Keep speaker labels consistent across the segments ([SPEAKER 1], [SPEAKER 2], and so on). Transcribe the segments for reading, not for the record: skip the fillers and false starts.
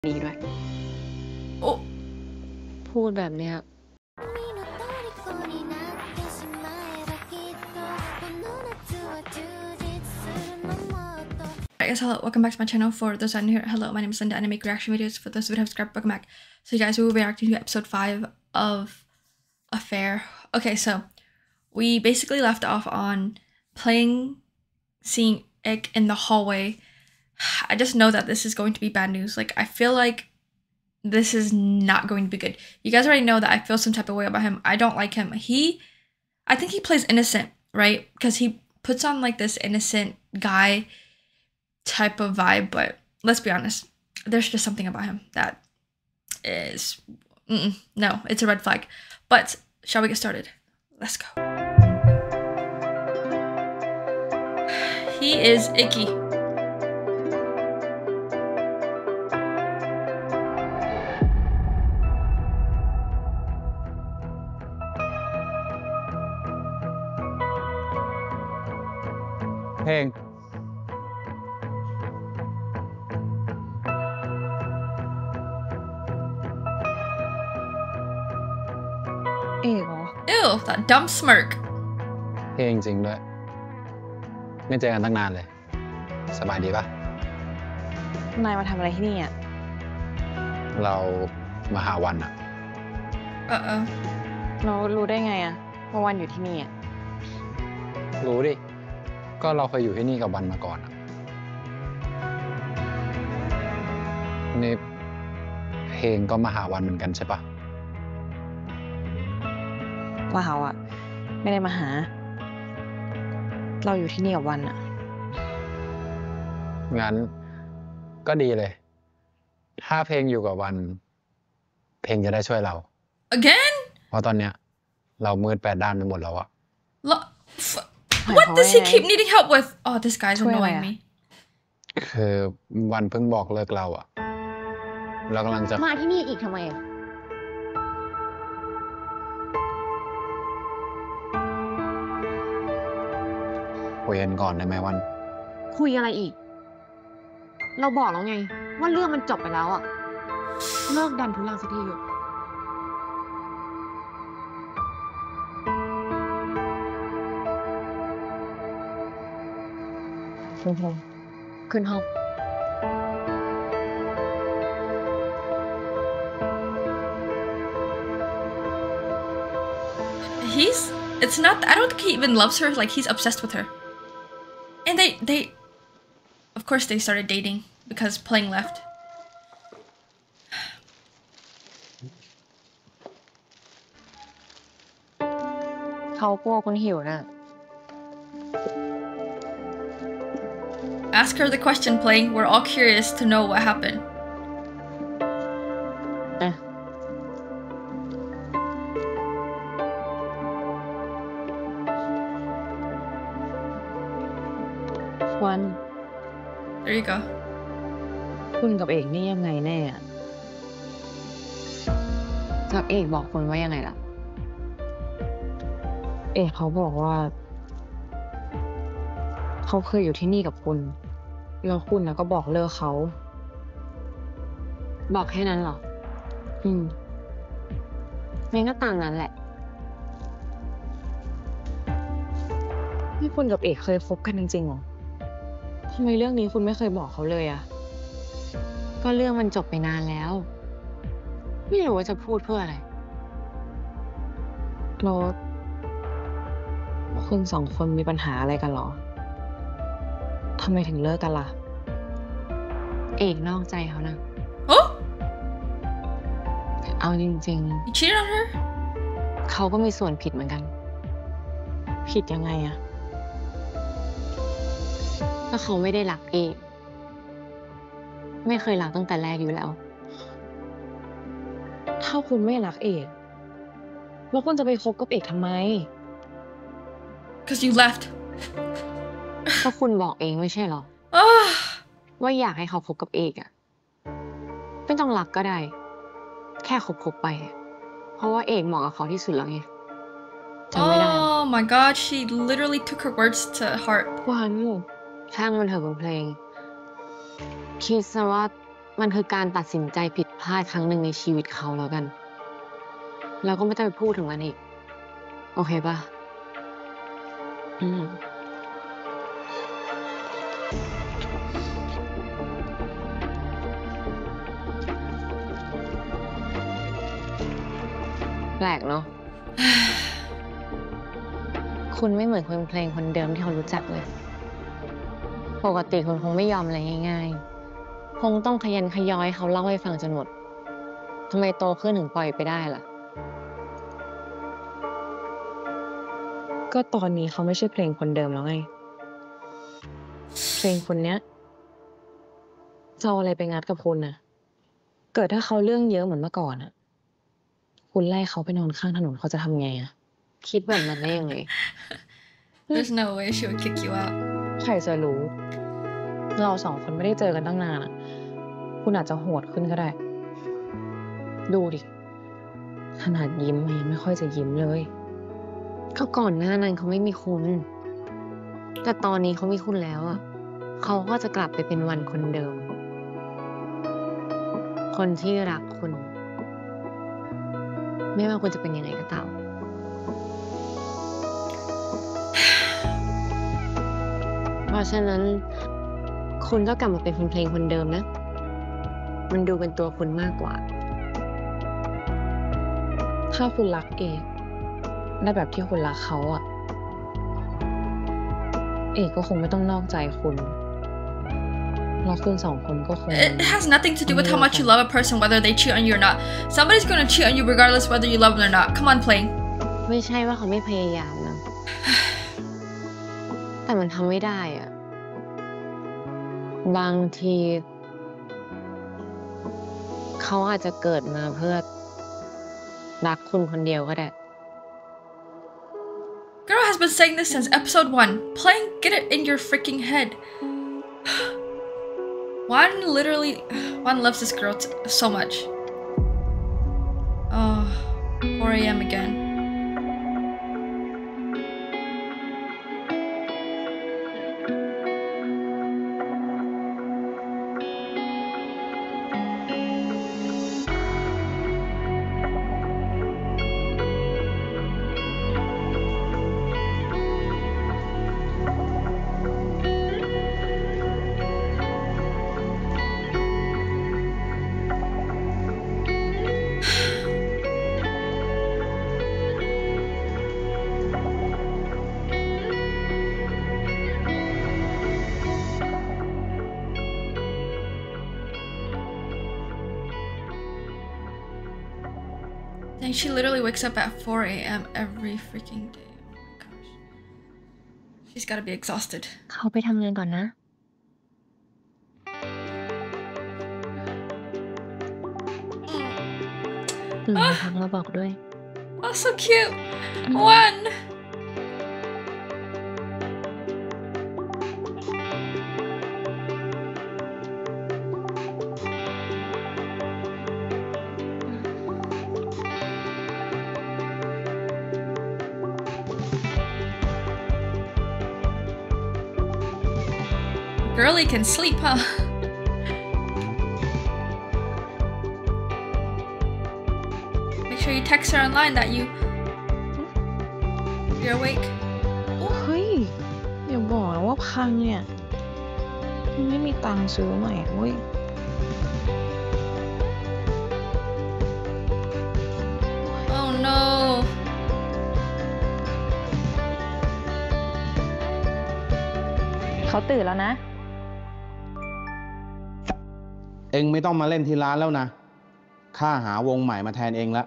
[SPEAKER 1] นี้ด้วย
[SPEAKER 2] โอ้
[SPEAKER 1] พูดแบบเนี้ย
[SPEAKER 2] guys, hello, welcome back to my channel. For those that are new here, hello, my name is Linda and I make reaction videos. For those who have subscribed, welcome back. So you guys, we will be reacting to episode 5 of Affair. Okay, so we basically left off on seeing Ick in the hallway. I just know that this is going to be bad news. Like, I feel like this is not going to be good. You guys already know that I feel some type of way about him. I don't like him. I think he plays innocent, right? Because he puts on like this innocent guy type of vibe, but let's be honest, there's just something about him that is no, it's a red flag. But shall we get started? Let's go. He is Icky.
[SPEAKER 3] Hey.
[SPEAKER 1] เอกเหรอ
[SPEAKER 2] Ew, that dumb smirk.
[SPEAKER 3] เพลงจริงด้วยไม่เจอกันตั้งนานเลยสบายดีปะ
[SPEAKER 1] นายมาทำอะไรที่นี่อ่ะ
[SPEAKER 3] เรามาหาวันอะ
[SPEAKER 2] Uh-oh.
[SPEAKER 1] เรารู้ได้ไงอ่ะว่าวันอยู่ที่นี่อ่ะ
[SPEAKER 3] รู้ดิก็เราเคยอยู่ที่นี่กับวันมาก่อนอะนี่เพลงก็มาหาวันเหมือนกันใช่ปะ
[SPEAKER 1] ว่าเขาอ่ะไม่ได้มาหาเราอยู่ที่นี่กับวันอ่ะ
[SPEAKER 3] งั้นก็ดีเลยถ้าเพลงอยู่กับวันเพลงจะได้ช่วยเรา
[SPEAKER 2] Again?
[SPEAKER 3] เพราะตอนเนี้ยเรามืดแปดด้านไปหมดแล้วอะ
[SPEAKER 2] What does he keep needing help with? Oh, this guy's annoying me.
[SPEAKER 3] คือวันเพิ่งบอกเลิกเราอะเรากำลังจะ
[SPEAKER 1] มาที่นี่อีกทำไมอ่ะ
[SPEAKER 3] คุยกันก่อนได้ไหมวัน
[SPEAKER 1] คุยอะไรอีกเราบอกแล้วไงว่าเรื่องมันจบไปแล้วอ่ะเลิกดันทุลังสักทีเถอะขึ้นห้องขึ้นห้อง
[SPEAKER 2] It's not, I don't think he even loves her, like he's obsessed with her. And they of course they started dating because Playing left. Ask her the question, Playing. We're all curious to know what happened. There you go.
[SPEAKER 1] คุณกับเอกนี่ยังไงแน่อะกับเอกบอกคุณว่ายังไงล่ะเอกเขาบอกว่าเขาเคยอยู่ที่นี่กับคุณแล้วคุณก็บอกเลิกเขาบอกแค่นั้นเหรองั้นก็ตามนั้นแหละนี่คุณกับเอกเคยคบกันจริงๆหรอทำไมเรื่องนี้คุณไม่เคยบอกเขาเลยอะก็เรื่องมันจบไปนานแล้วไม่รู้ว่าจะพูดเพื่ออะไรแล้วคุณสองคนมีปัญหาอะไรกันหรอทำไมถึงเลิกกันล่ะเอกนอกใจเขานะเอาจริงๆ
[SPEAKER 2] You cheated on her?
[SPEAKER 1] เขาก็มีส่วนผิดเหมือนกันผิดยังไงอะถ้าเขาไม่ได้รักเอกไม่เคยรักตั้งแต่แรกอยู่แล้วถ้าคุณไม่รักเอกแล้วคุณจะไปคบกับเอกทำไม
[SPEAKER 2] Because you left.
[SPEAKER 1] ก็คุณบอกเองไม่ใช่หรอว่าอยากให้เขาคบกับเอกอะไม่ต้องรักก็ได้แค่คบไปเพราะว่าเอกเหมาะกับเขาที่สุดแล้วไงจำไม่ได้
[SPEAKER 2] Oh my god, she literally took her words to heart.
[SPEAKER 1] วันช่างมันเถอะบนเพลงคิดซะว่ามันคือการตัดสินใจผิดพลาดครั้งหนึ่งในชีวิตเขาแล้วกันเราก็ไม่ต้องไปพูดถึงมันอีกโอเคป่ะแปลกเนาะ คุณไม่เหมือนคนเพลงคนเดิมที่เขารู้จักเลย ปกติคุณคงไม่ยอมอะไรง่ายๆ คงต้องขยันขย้อยเขาเล่าให้ฟังจนหมด ทำไมโตขึ้นถึงปล่อยไปได้ล่ะ ก็ตอนนี้เขาไม่ใช่เพลงคนเดิมแล้วไง เพลงคนเนี้ยจะเอาอะไรไปงัดกับคุณน่ะ เกิดถ้าเขาเรื่องเยอะเหมือนเมื่อก่อนอะคุณไล่เขาไปนอนข้างถนนเขาจะทำไงอะคิดแบบนั้นได้ยังไง
[SPEAKER 2] There's no way she would kick you out
[SPEAKER 1] ใครจะรู้ เราสองคนไม่ได้เจอกันตั้งนานอะคุณอาจจะโหดขึ้นก็ได้ ดูดิ ขนาดยิ้มยังไม่ค่อยจะยิ้มเลย ก็ก่อนหน้านั้นเขาไม่มีคุณ แต่ตอนนี้เขามีคุณแล้วอะเขาก็จะกลับไปเป็นวันคนเดิม คนที่รักคุณ ไม่ว่าคุณจะเป็นยังไงก็ตาม เพราะฉะนั้นคุณก็กลับมาเป็นเพลงคนเดิมนะ มันดูเป็นตัวคุณมากกว่า ถ้าคุณรักเอกได้แบบที่คุณรักเขาอะเอกก็คงไม่ต้องนอกใจคุณแล้วคุณสองคนก็คง
[SPEAKER 2] It has nothing to do with how much you love a person, whether they cheat on you or not. Somebody's gonna cheat on you regardless whether you love them or not. Come on, playing.
[SPEAKER 1] ไม่ใช่ว่าเขาไม่พยายามนะ แต่มันทำไม่ได้อะบางทีเขาอาจจะเกิดมาเพื่อรักคุณคนเดียวก็ได้
[SPEAKER 2] Girl has been saying this since episode 1. Playing, get it in your freaking head. Juan loves this girl so much. Oh, 4 a.m. again. And she literally wakes up at 4 a.m. every freaking day. Oh my gosh. She's gotta be exhausted.
[SPEAKER 1] เขาไปทำงานก่อนนะ ตื่นมาพักแล้วบอกด้วย
[SPEAKER 2] Oh, so cute. Juan. Girlie can sleep, huh? Make sure you text her online that you're awake.
[SPEAKER 4] เฮ้ยอย่าบอกนะว่าพังเนี่ยไม่มีตังค์ซื้อใหม่เว้ย
[SPEAKER 2] Oh no.
[SPEAKER 4] เขาตื่นแล้วนะ
[SPEAKER 5] เองไม่ต้องมาเล่นที่ร้านแล้วนะข้าหาวงใหม่มาแทนเองแล้ว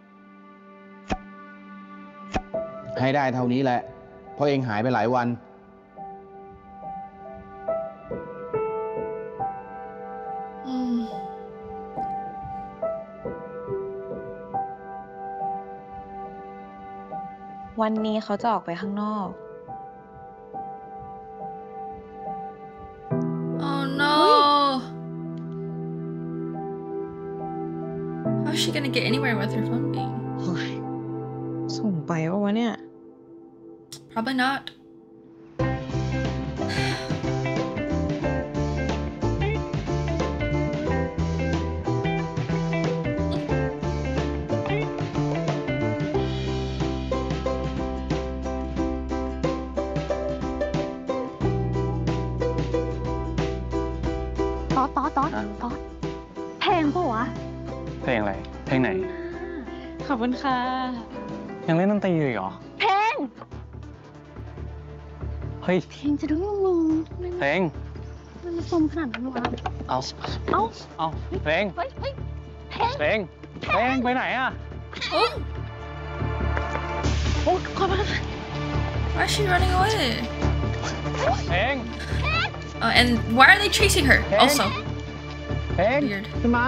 [SPEAKER 5] ให้ได้เท่านี้แหละเพราะเองหายไปหลายวัน
[SPEAKER 4] วันนี้เขาจะออกไปข้างนอก
[SPEAKER 2] Oh no. How's she gonna get anywhere with her phone being?
[SPEAKER 4] ส่งไปวะเนี่ย
[SPEAKER 2] Probably not.
[SPEAKER 4] ปะวะ
[SPEAKER 6] เพลงอะไร เพลงไหน
[SPEAKER 4] ขอบคุณค่ะ
[SPEAKER 6] ยังเล่นดนตรีอยู่อีกเหรอ
[SPEAKER 4] เพลง
[SPEAKER 6] เฮ้ย
[SPEAKER 4] เพลงจะดูมึงทำไม
[SPEAKER 6] เพลง
[SPEAKER 4] มันสมขนาดนั้นวะ
[SPEAKER 6] เอา
[SPEAKER 4] เอ้า
[SPEAKER 6] เอาเพลง
[SPEAKER 4] เฮ้ยเพลง
[SPEAKER 6] เพลง เพลงไปไหนอะ
[SPEAKER 2] Oh,
[SPEAKER 4] โอ้ขอโทษ
[SPEAKER 2] why is she running away?
[SPEAKER 6] เพลง
[SPEAKER 2] And why are they chasing her?
[SPEAKER 6] Hey.
[SPEAKER 2] Also
[SPEAKER 3] เพลง
[SPEAKER 2] weird.
[SPEAKER 3] ขึ้นมา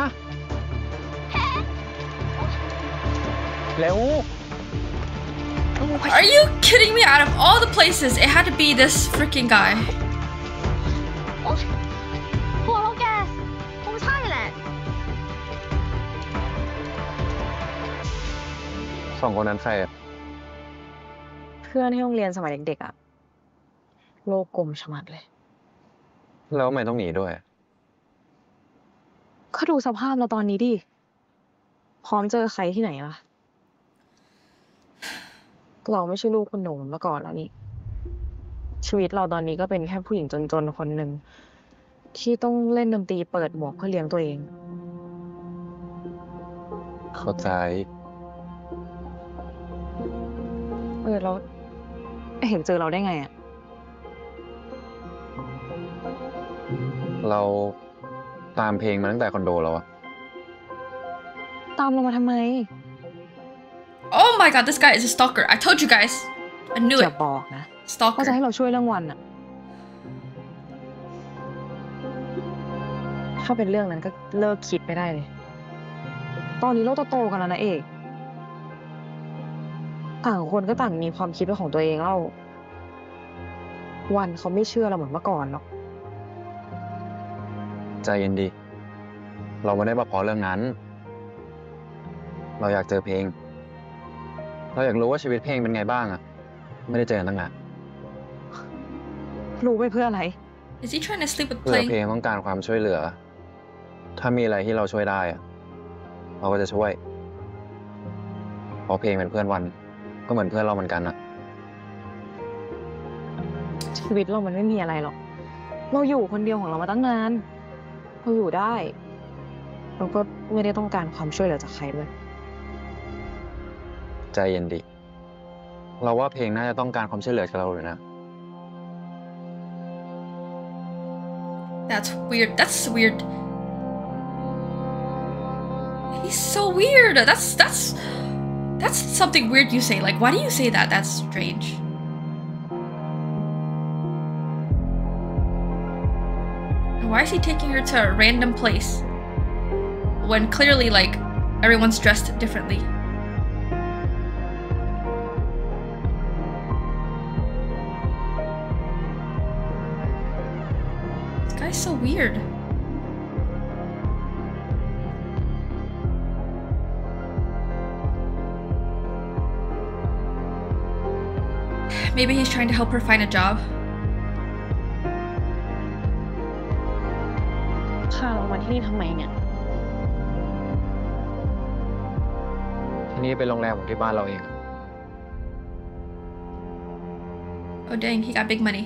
[SPEAKER 3] เร็ว
[SPEAKER 2] Are you kidding me? Out of all the places, it had to be this freaking guy.
[SPEAKER 4] โอ๊ยหัวเราแกคงใช่แหละ
[SPEAKER 3] สองคนนั้นใครอะ
[SPEAKER 1] เพื่อนที่โรงเรียนสมัยเด็กๆอะโลกกลมชะมัดเลย
[SPEAKER 3] แล้วทำไมต้องหนีด้วย
[SPEAKER 1] ก็ดูสภาพเราตอนนี้ดิ พร้อมเจอใครที่ไหนล่ะ เราไม่ใช่ลูกคุณหนูมาก่อนแล้วนี่ ชีวิตเราตอนนี้ก็เป็นแค่ผู้หญิงจนๆคนหนึ่งที่ต้องเล่นดนตรีเปิดหมวกเพื่อเลี้ยงตัวเอง
[SPEAKER 3] เข้าใจ
[SPEAKER 1] แล้วเห็นเจอเราได้ไงอะ
[SPEAKER 3] เราตามเพลงมาตั้งแต่คอนโดแล้วอะ
[SPEAKER 1] ตามเรามาทำไม
[SPEAKER 2] Oh my god, this guy is a stalker. I told you guys. I knew
[SPEAKER 1] อย่า
[SPEAKER 2] it.
[SPEAKER 1] บอกนะว่าจะ
[SPEAKER 2] Stalker.
[SPEAKER 1] ให้เราช่วยเรื่องวันอะถ้าเป็นเรื่องนั้นก็เลิกคิดไปได้เลย ตอนนี้เราโตๆกันแล้วนะเอก ต่างคนก็ต่างมีความคิดเป็นของตัวเองแล้ว วันเขาไม่เชื่อเราเหมือนเมื่อก่อนหรอก
[SPEAKER 3] ใจเย็นดี เราไม่ได้มาเพราะเรื่องนั้น เราอยากเจอเพลง เราอยากรู้ว่าชีวิตเพลงเป็นไงบ้างอะไม่ได้เจอกันตั้งนาน
[SPEAKER 1] รู้ไปเพื่ออะไร
[SPEAKER 2] Is he trying to sleep with
[SPEAKER 3] เพื่อ
[SPEAKER 2] Play?
[SPEAKER 3] เพลงต้องการความช่วยเหลือ ถ้ามีอะไรที่เราช่วยได้อะเราก็จะช่วย เพราะเพลงเป็นเพื่อนวัน ก็เหมือนเพื่อนเราเหมือนกันอะ
[SPEAKER 1] ชีวิตเรามันไม่มีอะไรหรอก เราอยู่คนเดียวของเรามาตั้งนาน เราอยู่ได้ เราก็ไม่ได้ต้องการความช่วยเหลือจากใครด้วย
[SPEAKER 3] ใจเย็นดี เราว่าเพลงน่าจะต้องการความช่วยเหลือจากเราอยู่นะ
[SPEAKER 2] That's weird. That's weird. He's so weird. That's something weird you say. Like, why do you say that? That's strange. Why is he taking her to a random place when clearly, like, everyone's dressed differently? This guy's so weird. Maybe he's trying to help her find a job.
[SPEAKER 1] พาเรามาที่นี่ทำไมเนี่ย
[SPEAKER 3] ที่นี่เป็นโรงแรมของที่บ้านเราเอง
[SPEAKER 2] Oh dang, he got big money.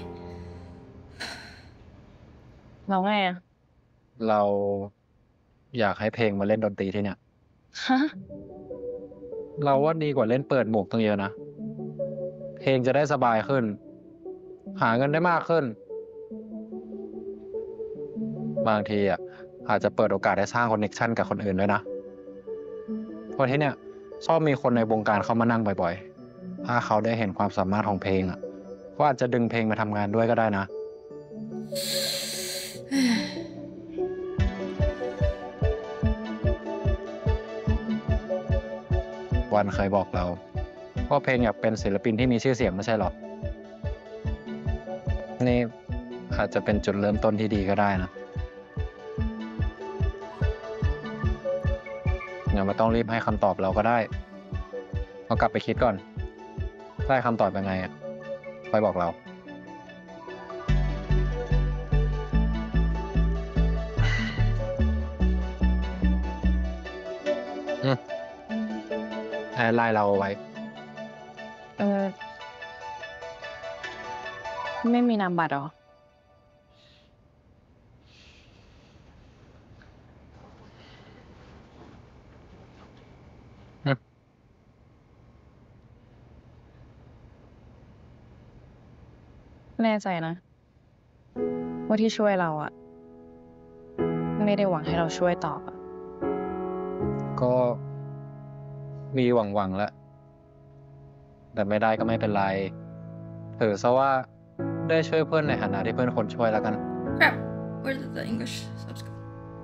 [SPEAKER 1] เราไงอะ
[SPEAKER 3] เราอยากให้เพลงมาเล่นดนตรีที่เนี่ย
[SPEAKER 1] ฮะ
[SPEAKER 3] เราว่าดีกว่าเล่นเปิดหมวกตั้งเยอะนะ เพลงจะได้สบายขึ้น หาเงินได้มากขึ้น บางทีอ่ะอาจจะเปิดโอกาสได้สร้างคอนเนคชันกับคนอื่นด้วยนะ เพราะที่เนี่ยชอบมีคนในวงการเข้ามานั่งบ่อยๆ ถ้าเขาได้เห็นความสามารถของเพลงอ่ะก็อาจจะดึงเพลงมาทำงานด้วยก็ได้นะ วันเคยบอกเราว่าเพลงอยากเป็นศิลปินที่มีชื่อเสียงไม่ใช่หรอ นี่อาจจะเป็นจุดเริ่มต้นที่ดีก็ได้นะอย่ามาต้องรีบให้คำตอบเราก็ได้เรากลับไปคิดก่อนได้คำตอบยังไงอ่ะค่อยบอกเรา แอดไลน์เราเอาไว้
[SPEAKER 1] ไม่มีนามบัตรหรอ
[SPEAKER 3] ม
[SPEAKER 4] แน่ใจนะ ว่าที่ช่วยเราอะไม่ได้หวังให้เราช่วยตอบอะ
[SPEAKER 3] ก็มีหวังๆแล้ว แต่ไม่ได้ก็ไม่เป็นไร ถือซะว่าได้ช่วยเพื่อนในฐานะที่เพื่อนคนช่วยแล้วกัน
[SPEAKER 2] Crap. Where did the English subs go?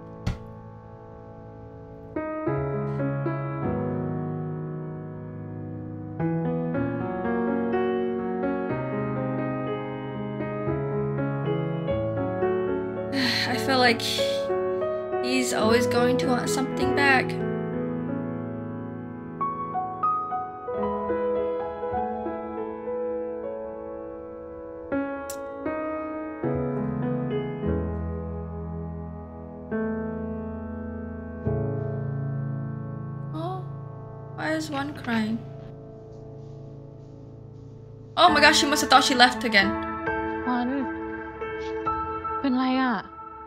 [SPEAKER 2] I feel like he's always going to want something back. Oh, why is one crying? Oh my gosh, she must have thought she left again.
[SPEAKER 1] วัน เป็นไรอ่ะ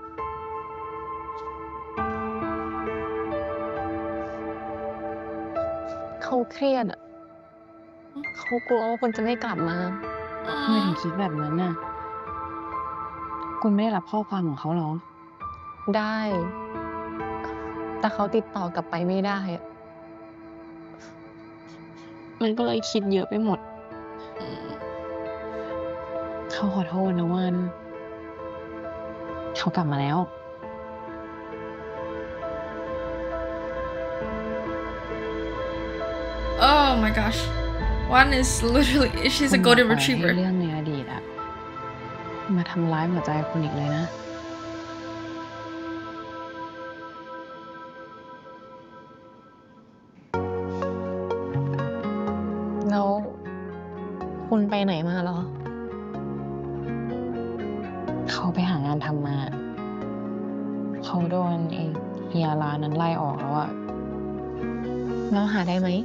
[SPEAKER 1] เขาเครียดอ่ะ เขากลัวว่าคุณจะไม่กลับมา
[SPEAKER 4] ทำไมถึงคิดแบบนั้นน่ะ คุณไม่ได้รับข้อความของเขาหรอ
[SPEAKER 1] ได้ แต่เขาติดต่อกลับไปไม่ได้อะมันก็เลยคิดเยอะไปหมด
[SPEAKER 4] เขาขอโทษนะวัน เขากลับมาแล้ว
[SPEAKER 2] Oh my gosh. One is literally, she's a
[SPEAKER 4] คุณ
[SPEAKER 2] golden
[SPEAKER 4] อย่าปล่อยให้
[SPEAKER 2] retriever.
[SPEAKER 4] เรื่องในอดีตอะมาทำร้ายหัวใจคุณอีกเลยนะ
[SPEAKER 1] แล้วคุณไปไหนมาเหรอ
[SPEAKER 4] เขาไปหางานทำมา เขาโดนไอ้เฮียร้านนั้นไล่ออกแล้วอะ
[SPEAKER 1] แล้วหาได้ไหม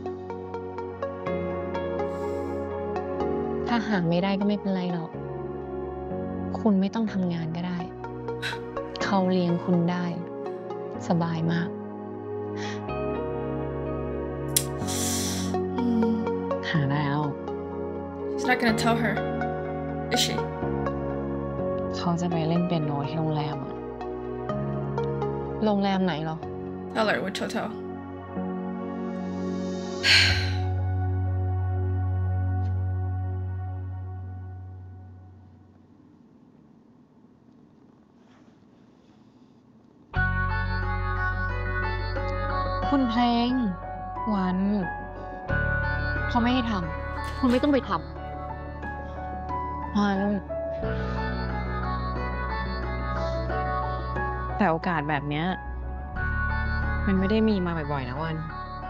[SPEAKER 1] ถ้าหาไม่ได้ก็ไม่เป็นไรหรอก คุณไม่ต้องทำงานก็ได้ เขาเลี้ยงคุณได้ สบายมาก
[SPEAKER 2] Mm,
[SPEAKER 4] หาได้แล้ว
[SPEAKER 2] she's not gonna tell her, is she?
[SPEAKER 4] เขาจะไปเล่นเปียโนที่โรงแรมอะ
[SPEAKER 1] โรงแรมไหนเหรอ
[SPEAKER 2] Tell her with Toto.
[SPEAKER 1] คุณเพลง
[SPEAKER 4] วัน
[SPEAKER 1] เขาไม่ให้ทำ คุณไม่ต้องไปทำ
[SPEAKER 4] วัน แต่โอกาสแบบเนี้ย มันไม่ได้มีมาบ่อยๆนะวัน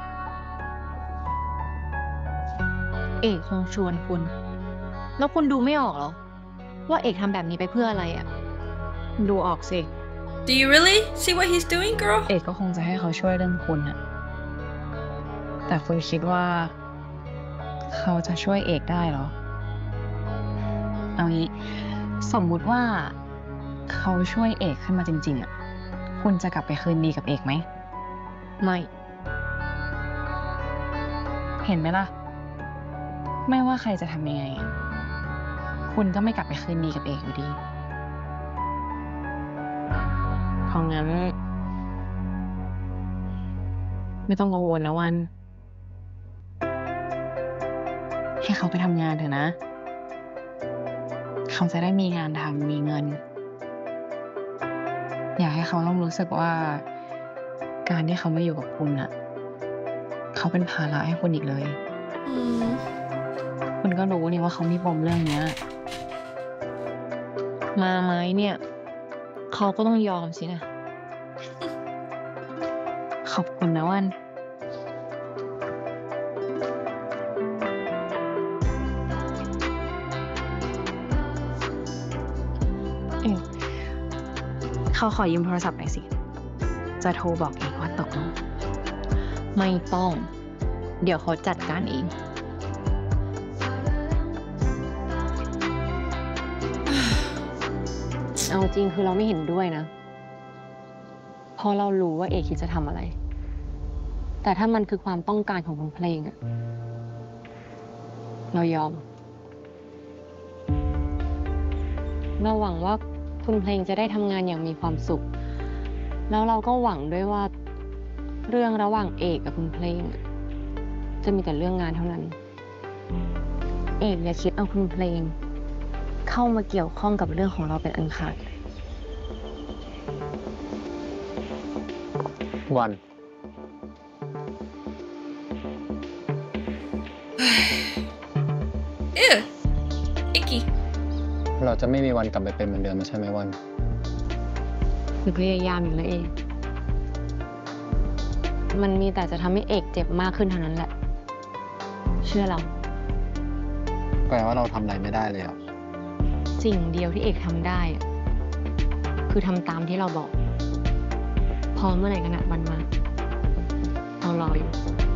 [SPEAKER 1] เอกคงชวนคุณ แล้วคุณดูไม่ออกเหรอ ว่าเอกทำแบบนี้ไปเพื่ออะไรอ่ะ
[SPEAKER 4] ดูออกสิ
[SPEAKER 2] Do you really see what he's doing, girl?
[SPEAKER 4] เอกก็คงจะให้เขาช่วยเรื่องคุณอะแต่คุณคิดว่า เขาจะช่วยเอกได้เหรอ เอางี้ สมมุติว่า เขาช่วยเอกขึ้นมาจริงๆอะคุณจะกลับไปคืนดีกับเอกไหม
[SPEAKER 1] ไม่
[SPEAKER 4] เห็นไหมล่ะ ไม่ว่าใครจะทำยังไงอะคุณก็ไม่กลับไปคืนดีกับเอกอยู่ดี เพราะงั้น ไม่ต้องกังวลนะวัน ให้เขาไปทำงานเถอะนะ เขาจะได้มีงานทำมีเงิน อยากให้เขาต้องรู้สึกว่า การที่เขามาอยู่กับคุณอะเขาเป็นภาระให้คุณอีกเลย
[SPEAKER 2] Mm.
[SPEAKER 4] คุณก็รู้นี่ว่าเขามีปมเรื่องเนี้ย
[SPEAKER 1] มาไหมเนี่ย เขาก็ต้องยอมสินะ
[SPEAKER 4] ขอบคุณนะวัน เขาขอยืมโทรศัพท์หน่อยสิ จะโทรบอกเองว่าตกลง
[SPEAKER 1] ไม่ต้อง เดี๋ยวเขาจัดการเอง เอาจริงคือเราไม่เห็นด้วยนะ เพราะเรารู้ว่าเอกคิดจะทำอะไร แต่ถ้ามันคือความต้องการของคุณเพลงอะเรายอมเราหวังว่าคุณเพลงจะได้ทำงานอย่างมีความสุข แล้วเราก็หวังด้วยว่า เรื่องระหว่างเอกกับคุณเพลง จะมีแต่เรื่องงานเท่านั้น เอกอย่าคิดเอาคุณเพลง เข้ามาเกี่ยวข้องกับเรื่องของเราเป็นอันขาด
[SPEAKER 3] วัน
[SPEAKER 2] Ew. Icky.
[SPEAKER 3] เราจะไม่มีวันกลับไปเป็นเหมือนเดิมไม่ใช่ไหมวัน
[SPEAKER 1] คือพยายามอยู่แล้วเอง มันมีแต่จะทำให้เอกเจ็บมากขึ้นเท่านั้นแหละ เชื่อเรา
[SPEAKER 3] แปลว่าเราทำอะไรไม่ได้เลยอ่ะ
[SPEAKER 1] สิ่งเดียวที่เอกทำได้อะคือทำตามที่เราบอก พอเมื่อไหร่กันนะวันมาเรารออยู่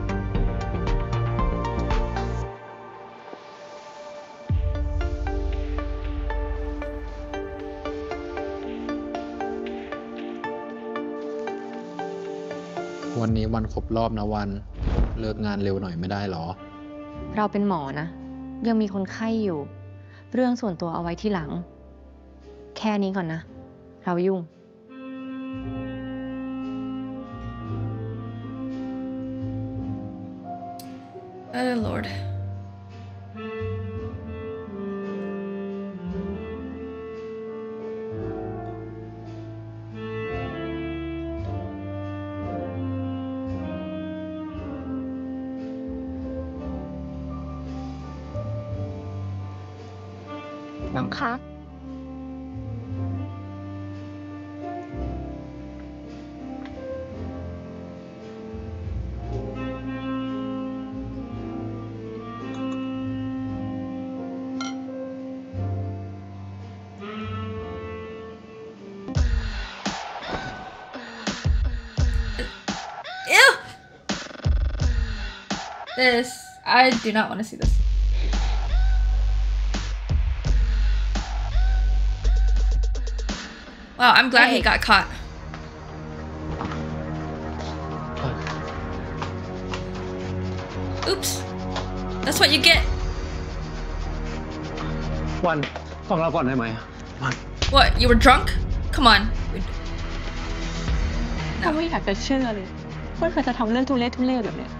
[SPEAKER 3] วันนี้วันครบรอบนะวัน เลิกงานเร็วหน่อยไม่ได้หรอ
[SPEAKER 1] เราเป็นหมอนะ ยังมีคนไข้อยู่ เรื่องส่วนตัวเอาไว้ที่หลัง แค่นี้ก่อนนะ เรายุ่ง
[SPEAKER 2] Oh Lord.
[SPEAKER 1] น้องคะ
[SPEAKER 2] Ew. This. I do not want to see this. Wow, I'm glad he
[SPEAKER 1] Hey.
[SPEAKER 2] got caught. Oops. That's what you get.
[SPEAKER 6] วันฟังเราก่อนได้ไหมวัน
[SPEAKER 2] What? You were drunk? Come on.
[SPEAKER 1] เขาไม่อยากจะเชื่อเลยว่าเธอจะทำเรื่องทุเรศแบบเนี้ย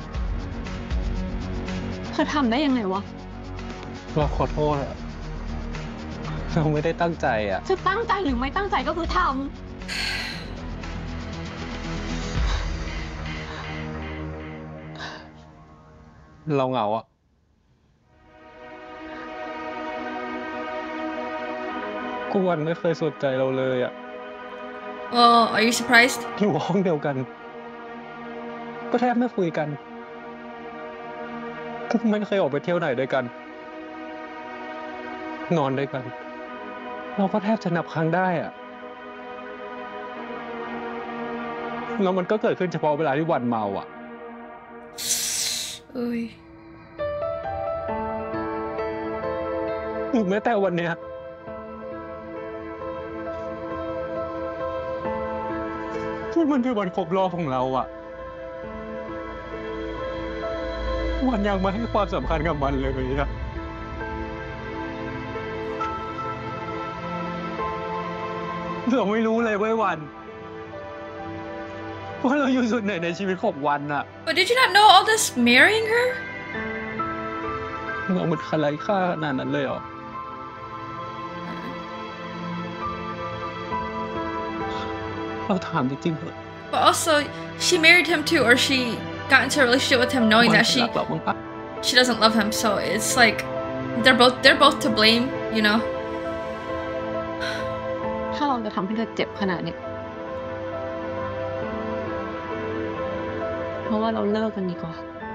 [SPEAKER 1] เธอทำได้ยังไงวะ
[SPEAKER 6] เราขอโทษอะเราไม่ได้ตั้งใจอะ
[SPEAKER 1] จะตั้งใจหรือไม่ตั้งใจก็คือท
[SPEAKER 6] เราเหงาอะกูวันไม่เคยสนใจเราเลยอะ
[SPEAKER 2] Well, are you surprised?
[SPEAKER 6] อยู่ห้องเดียวกัน ก็แทบไม่คุยกันไม่เคยออกไปเที่ยวไหนด้วยกัน นอนด้วยกัน เราก็แทบจะนับครั้งได้อะแล้วมันก็เกิดขึ้นเฉพาะเวลาที่วันเมาอะ
[SPEAKER 2] Oy.
[SPEAKER 6] หรือแม้แต่วันเนี้ยที่มันคือวันครบรอบของเราอะวันยังไม่ให้ความสำคัญกับมันเลยอะเราไม่รู้เลยเว้ยวันว่าเราอยู่จุดไหนในชีวิตของวันอะ
[SPEAKER 2] But did you not know all this marrying her?
[SPEAKER 6] เรามันอะไรค่าขนาดนั้นเลยเหรอ เราถามจริงๆเถอะ
[SPEAKER 2] But also, she married him too, or she got into a relationship with him knowing
[SPEAKER 6] วัน
[SPEAKER 2] that
[SPEAKER 6] รักเราบ้างปะ
[SPEAKER 2] she doesn't love him. So it's like they're both to blame, you know.
[SPEAKER 1] ำถ้าเราจะทำให้เธอเจ็บขนาดเนี้ยเพราะว่าเราเลิกกันดีกว่า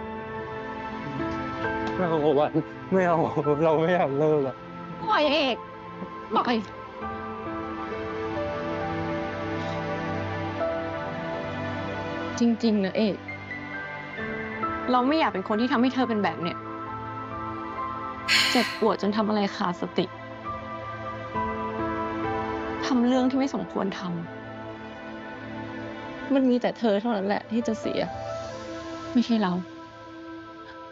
[SPEAKER 6] เราวันไม่เอาเราไม่อยากเลิกอะ
[SPEAKER 1] ปล่อยเอกปล่อยจริงๆนะเอก เราไม่อยากเป็นคนที่ทำให้เธอเป็นแบบเนี้ยเจ็บปวดจนทำอะไรขาดสติทำเรื่องที่ไม่สมควรทำมันมีแต่เธอเท่านั้นแหละที่จะเสีย ไม่ใช่เรา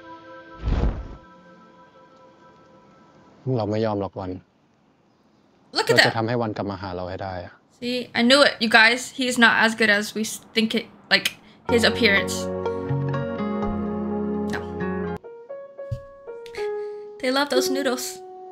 [SPEAKER 3] เราไม่ยอมหรอกวัน
[SPEAKER 2] Look
[SPEAKER 3] เรา
[SPEAKER 2] at
[SPEAKER 3] จะ
[SPEAKER 2] that.
[SPEAKER 3] ทำให้วันกลับมาหาเราให้ได้อะ
[SPEAKER 2] See, I knew it, you guys. He's not as good as we think it, like, his appearance. No. They love those noodles.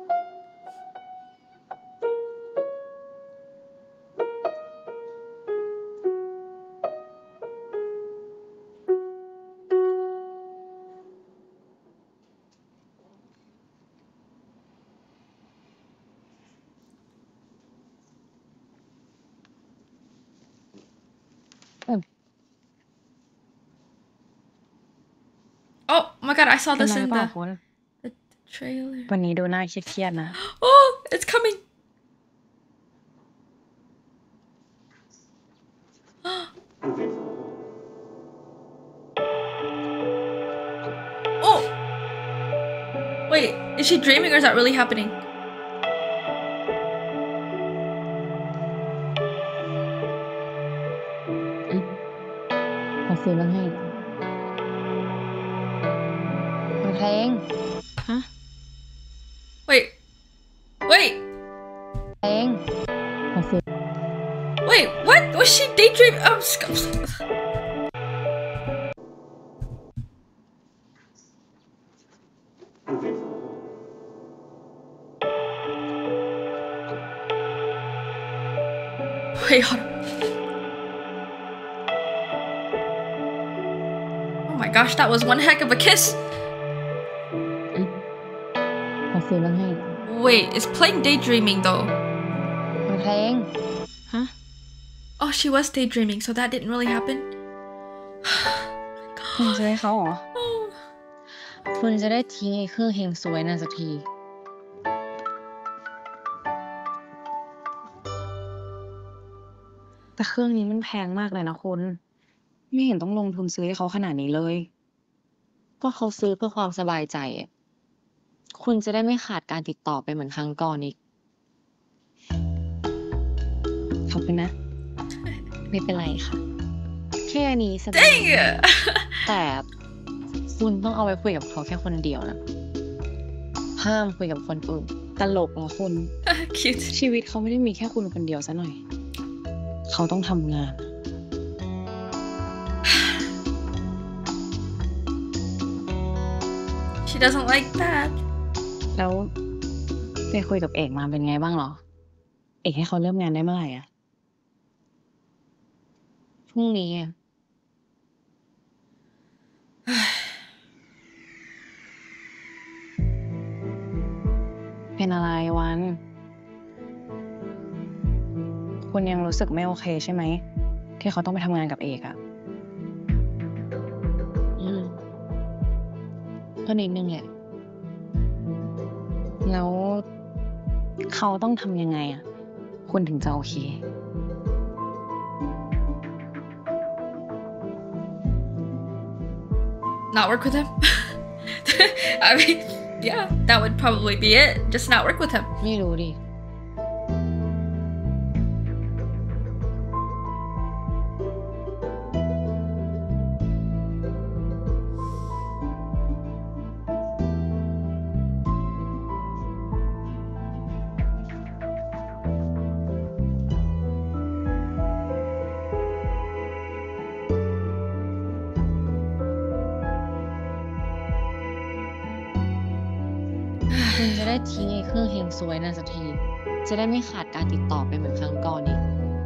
[SPEAKER 2] Oh my god, I saw
[SPEAKER 4] เป็น
[SPEAKER 2] this
[SPEAKER 4] ไร
[SPEAKER 2] in
[SPEAKER 4] เปล่า
[SPEAKER 2] the
[SPEAKER 4] คุณ
[SPEAKER 2] trailer.
[SPEAKER 4] วันนี้ดูน่าเครียดๆนะ
[SPEAKER 2] Oh, it's coming. Oh! Wait, is she dreaming or is that really happening?
[SPEAKER 4] เขาซื้อมาให้คุณเพลงฮะ
[SPEAKER 2] Wait. Wait.
[SPEAKER 4] เพลงเขาซื้อ
[SPEAKER 2] Wait, what? Was she daydreaming? Oh, wait, hold on. Oh my gosh, that was one heck of a kiss.
[SPEAKER 4] เขาซื้อมาให้
[SPEAKER 2] Wait, is playing daydreaming though?
[SPEAKER 4] คุณเพลงฮะ
[SPEAKER 2] Oh, she was daydreaming, so that didn't really happen.
[SPEAKER 4] คุณซื้อให้เขาเหรอ
[SPEAKER 2] Oh.
[SPEAKER 4] คุณจะได้ทิ้งไอ้เครื่องเฮงซวยนั่นสักที แต่เครื่องนี้มันแพงมากเลยนะคุณ ไม่เห็นต้องลงทุนซื้อให้เขาขนาดนี้เลย
[SPEAKER 1] ก็เขาซื้อเพื่อความสบายใจอะคุณจะได้ไม่ขาดการติดต่อไปเหมือนครั้งก่อนอีก
[SPEAKER 4] ขอบคุณนะ
[SPEAKER 1] ไม่เป็นไรค่ะ แค่นี้สบาย
[SPEAKER 2] Dang it!
[SPEAKER 1] แต่คุณต้องเอาไว้คุยกับเขาแค่คนเดียวนะ ห้ามคุยกับคนอื่น
[SPEAKER 4] ตลกเหรอคุณ
[SPEAKER 2] Cute.
[SPEAKER 4] ชีวิตเขาไม่ได้มีแค่คุณคนเดียวซะหน่อย เขาต้องทำงาน
[SPEAKER 2] She doesn't like that.
[SPEAKER 4] แล้วไปคุยกับเอกมาเป็นไงบ้างเหรอ เอกให้เขาเริ่มงานได้เมื่อไหร่อะ
[SPEAKER 1] พรุ่งนี้อะ
[SPEAKER 4] เป็นอะไรวัน คุณยังรู้สึกไม่โอเคใช่ไหม ที่เขาต้องไปทำงานกับเอกอะ
[SPEAKER 1] ก็นิดนึงแหละ
[SPEAKER 4] แล้วเขาต้องทำยังไงอะคุณถึงจะโอเค
[SPEAKER 2] Not work with him? I mean, yeah, that would probably be it. Just not work with him.
[SPEAKER 1] ไม่รู้ดิ คุณจะได้ทิ้งไอ้เครื่องเฮงซวยนั่นสักที จะได้ไม่ขาดการติดต่อไปเหมือนครั้งก่อนอีก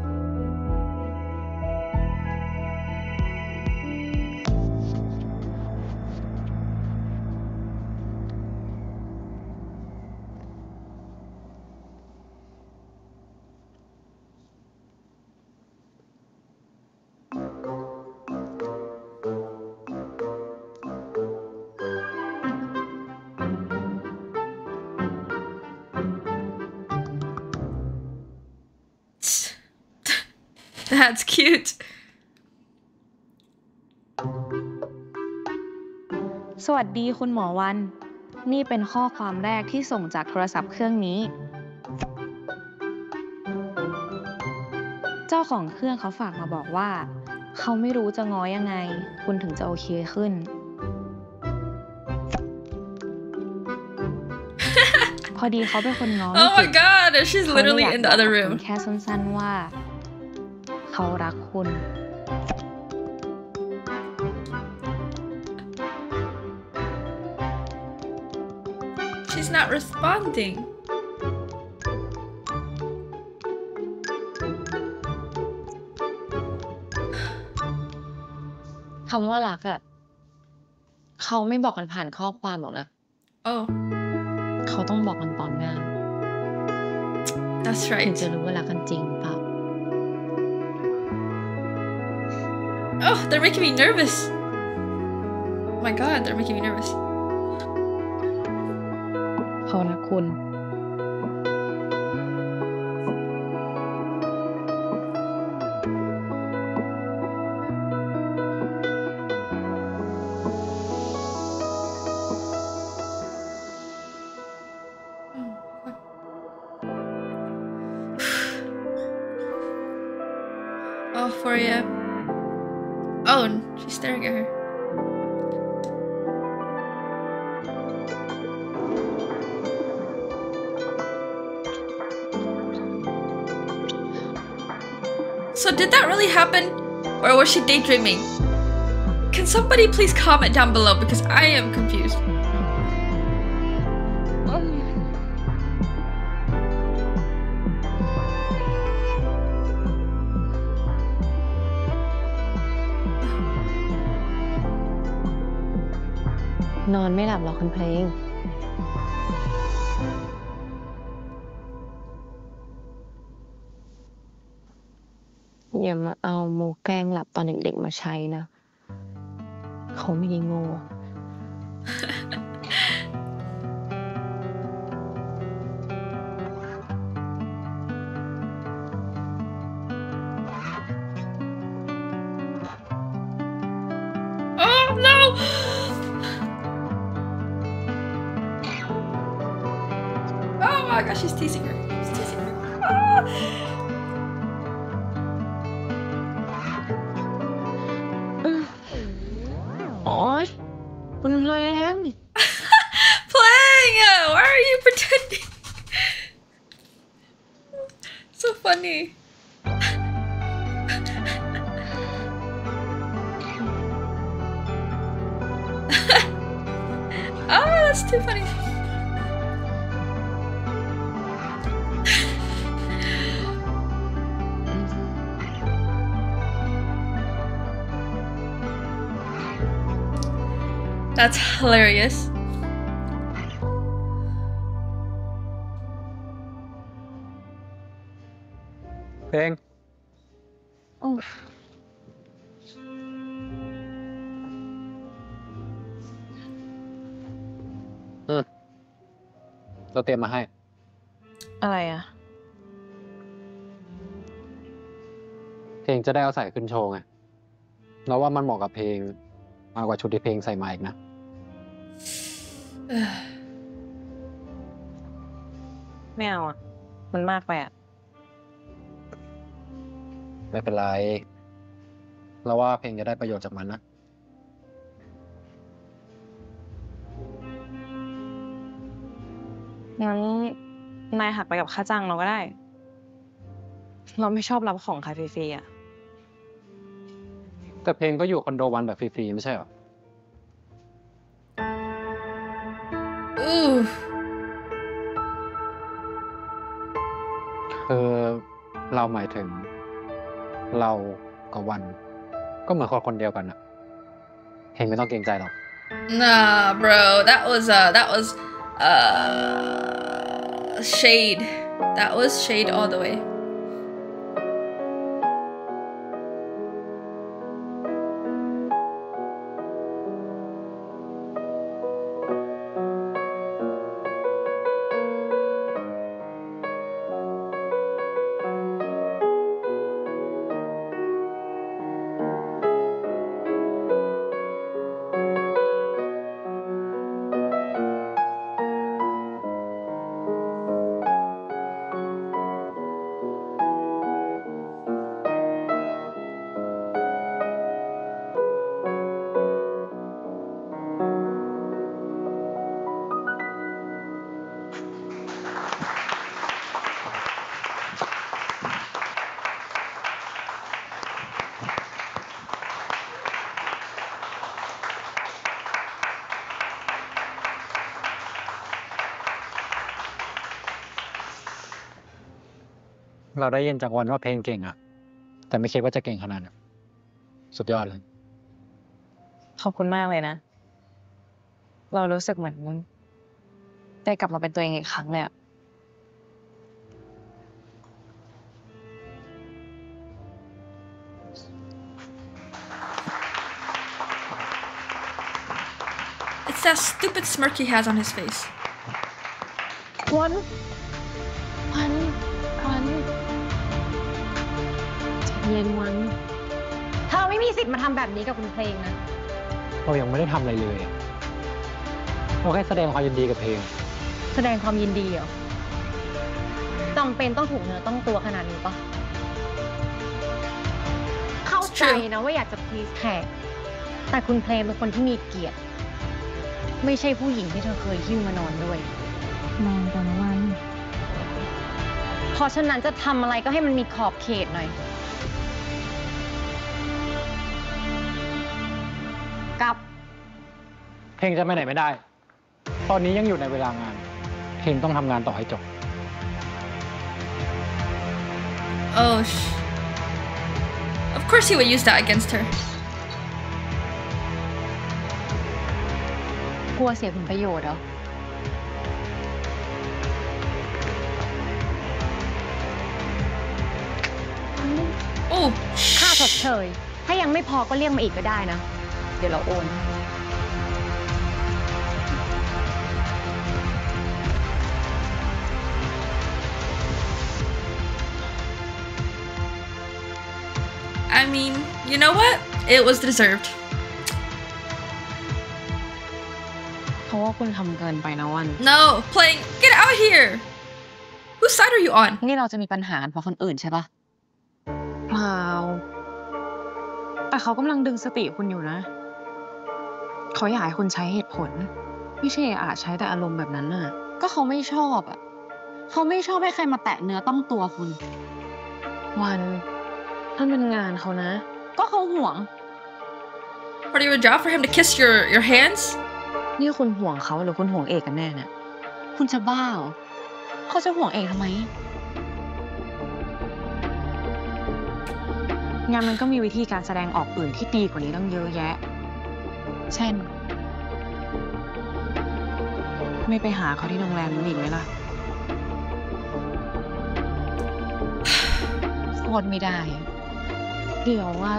[SPEAKER 2] That's cute.
[SPEAKER 4] สวัสดีคุณหมอวัน นี่เป็นข้อความแรกที่ส่งจากโทรศัพท์เครื่องนี้ เจ้าของเครื่องเขาฝากมาบอกว่า เขาไม่รู้จะง้อยังไง คุณถึงจะโอเคขึ้นพอดีเขาเป็นคนง้อไม่
[SPEAKER 2] Oh
[SPEAKER 4] เก่
[SPEAKER 2] my
[SPEAKER 4] ง
[SPEAKER 2] god, she's
[SPEAKER 4] เขาเลย
[SPEAKER 2] literally
[SPEAKER 4] อยาก
[SPEAKER 2] in
[SPEAKER 4] บ
[SPEAKER 2] the
[SPEAKER 4] อก
[SPEAKER 2] other
[SPEAKER 4] กับคุณ
[SPEAKER 2] room.
[SPEAKER 4] แค่สั้นๆว่า เขารักคุณ
[SPEAKER 2] She's not responding.
[SPEAKER 1] คำว่ารักอะเขาไม่บอกกันผ่านข้อความหรอกนะ
[SPEAKER 2] Oh,
[SPEAKER 1] เขาต้องบอกกันตอนหน้า
[SPEAKER 2] that's
[SPEAKER 1] ถึง
[SPEAKER 2] right.
[SPEAKER 1] จะรู้ว่ารักกันจริงเปล่า
[SPEAKER 2] Oh, they're making me nervous. Oh my god, they're making me nervous.
[SPEAKER 4] เขารักคุณ
[SPEAKER 2] Oh, for you. Oh, and she's staring at her. So did that really happen? Or was she daydreaming? Can somebody please comment down below because I am confused. Oh.
[SPEAKER 1] นอนไม่หลับหรอกคุณเพลง อย่ามาเอาโมแกล้งหลับตอนเด็กๆมาใช้นะ เขาไม่ได้โง่
[SPEAKER 2] Oh no! Oh my gosh, she's teasing her. She's teasing her. Ah!
[SPEAKER 1] โอ๊ยคุณเพลง
[SPEAKER 2] Playing! Why are you pretending? So funny. Oh, that's too funny. That's hilarious.
[SPEAKER 3] เพลง เราเตรียมมาให้
[SPEAKER 4] อะไรอะ
[SPEAKER 3] เพลงจะได้เอาใส่ขึ้นโชว์ไงเราว่ามันเหมาะกับเพลงมากกว่าชุดที่เพลงใส่มาอีกนะ
[SPEAKER 4] ไม่เอาอะมันมากไปอะ
[SPEAKER 3] ไม่เป็นไร เราว่าเพลงจะได้ประโยชน์จากมันนะ
[SPEAKER 4] งั้นนายหักไปกับค่าจ้างเราก็ได้ เราไม่ชอบรับของใครฟรีๆอะ
[SPEAKER 3] แต่เพลงก็อยู่คอนโดวันแบบฟรีๆไม่ใช่เหรอ
[SPEAKER 2] Ooh.
[SPEAKER 3] คือเราหมายถึง เรากับวัน ก็เหมือนคนคนเดียวกันอะเพลงไม่ต้องเกรงใจหรอก
[SPEAKER 2] Nah, bro. That was shade. That was shade all the way.
[SPEAKER 3] เราได้ยินจากวันว่าเพลงเก่งอะแต่ไม่คิดว่าจะเก่งขนาดนี้สุดยอดเลย
[SPEAKER 4] ขอบคุณมากเลยนะ เรารู้สึกเหมือนได้กลับมาเป็นตัวเองอีกครั้งเลยอะ
[SPEAKER 2] It's that stupid smirk he has on his face.
[SPEAKER 1] วันใจเย็นวันเธอไม่มีสิทธิ์มาทำแบบนี้กับคุณเพลงนะ
[SPEAKER 3] เรายังไม่ได้ทำอะไรเลยอะเราแค่แสดงความยินดีกับเพลง
[SPEAKER 1] แสดงความยินดีเหรอจำเป็นต้องถูกเนื้อต้องตัวขนาดนี้ปะเข้าใจนะว่าอยากจะพลีสแขกแต่คุณเพลงเป็นคนที่มีเกียรติไม่ใช่ผู้หญิงที่เธอเคยหิ้วมานอนด้วยนอนกันวันเพราะฉะนั้นจะทำอะไรก็ให้มันมีขอบเขตหน่อยกลับ
[SPEAKER 3] เพลงจะไปไหนไม่ได้ ตอนนี้ยังอยู่ในเวลางาน เพลงต้องทำงานต่อให้จบ
[SPEAKER 2] Oh, of course he would use that against her.
[SPEAKER 1] กลัวเสียผลประโยชน์เหรอ
[SPEAKER 2] Oh,
[SPEAKER 1] ค่าชดเชยถ้ายังไม่พอก็เรียกมาอีกก็ได้นะ เดี๋ยวเราโอน
[SPEAKER 2] I mean, you know what? It was deserved.
[SPEAKER 1] เพราะว่าคุณทำเกินไปนะวัน
[SPEAKER 2] No, playing. Get out here. Whose side are you on?
[SPEAKER 4] นี่เราจะมีปัญหาเพราะคนอื่นใช่ปะ
[SPEAKER 1] เปล่าแต่เขากำลังดึงสติคุณอยู่นะ เขาอยากให้คุณใช้เหตุผล ไม่ใช่อาจใช้แต่อารมณ์แบบนั้นน่ะ ก็เขาไม่ชอบอ่ะ เขาไม่ชอบให้ใครมาแตะเนื้อต้องตัวคุณ วันนั่นเป็นงานเขานะ ก็เขาห่วง
[SPEAKER 2] Part of your job for him to kiss your hands?
[SPEAKER 1] นี่คุณห่วงเขาหรือคุณห่วงเอกกันแน่เนี่ย คุณจะบ้าเหรอเขาจะห่วงเอกทำไม งานมันก็มีวิธีการแสดงออกอื่นที่ดีกว่านี้ตั้งเยอะแยะ เช่น ไม่ไปหาเขาที่โรงแรมนั้นอีกไหมล่ะ
[SPEAKER 4] โทษไม่ได้
[SPEAKER 1] เดี๋ยวว่า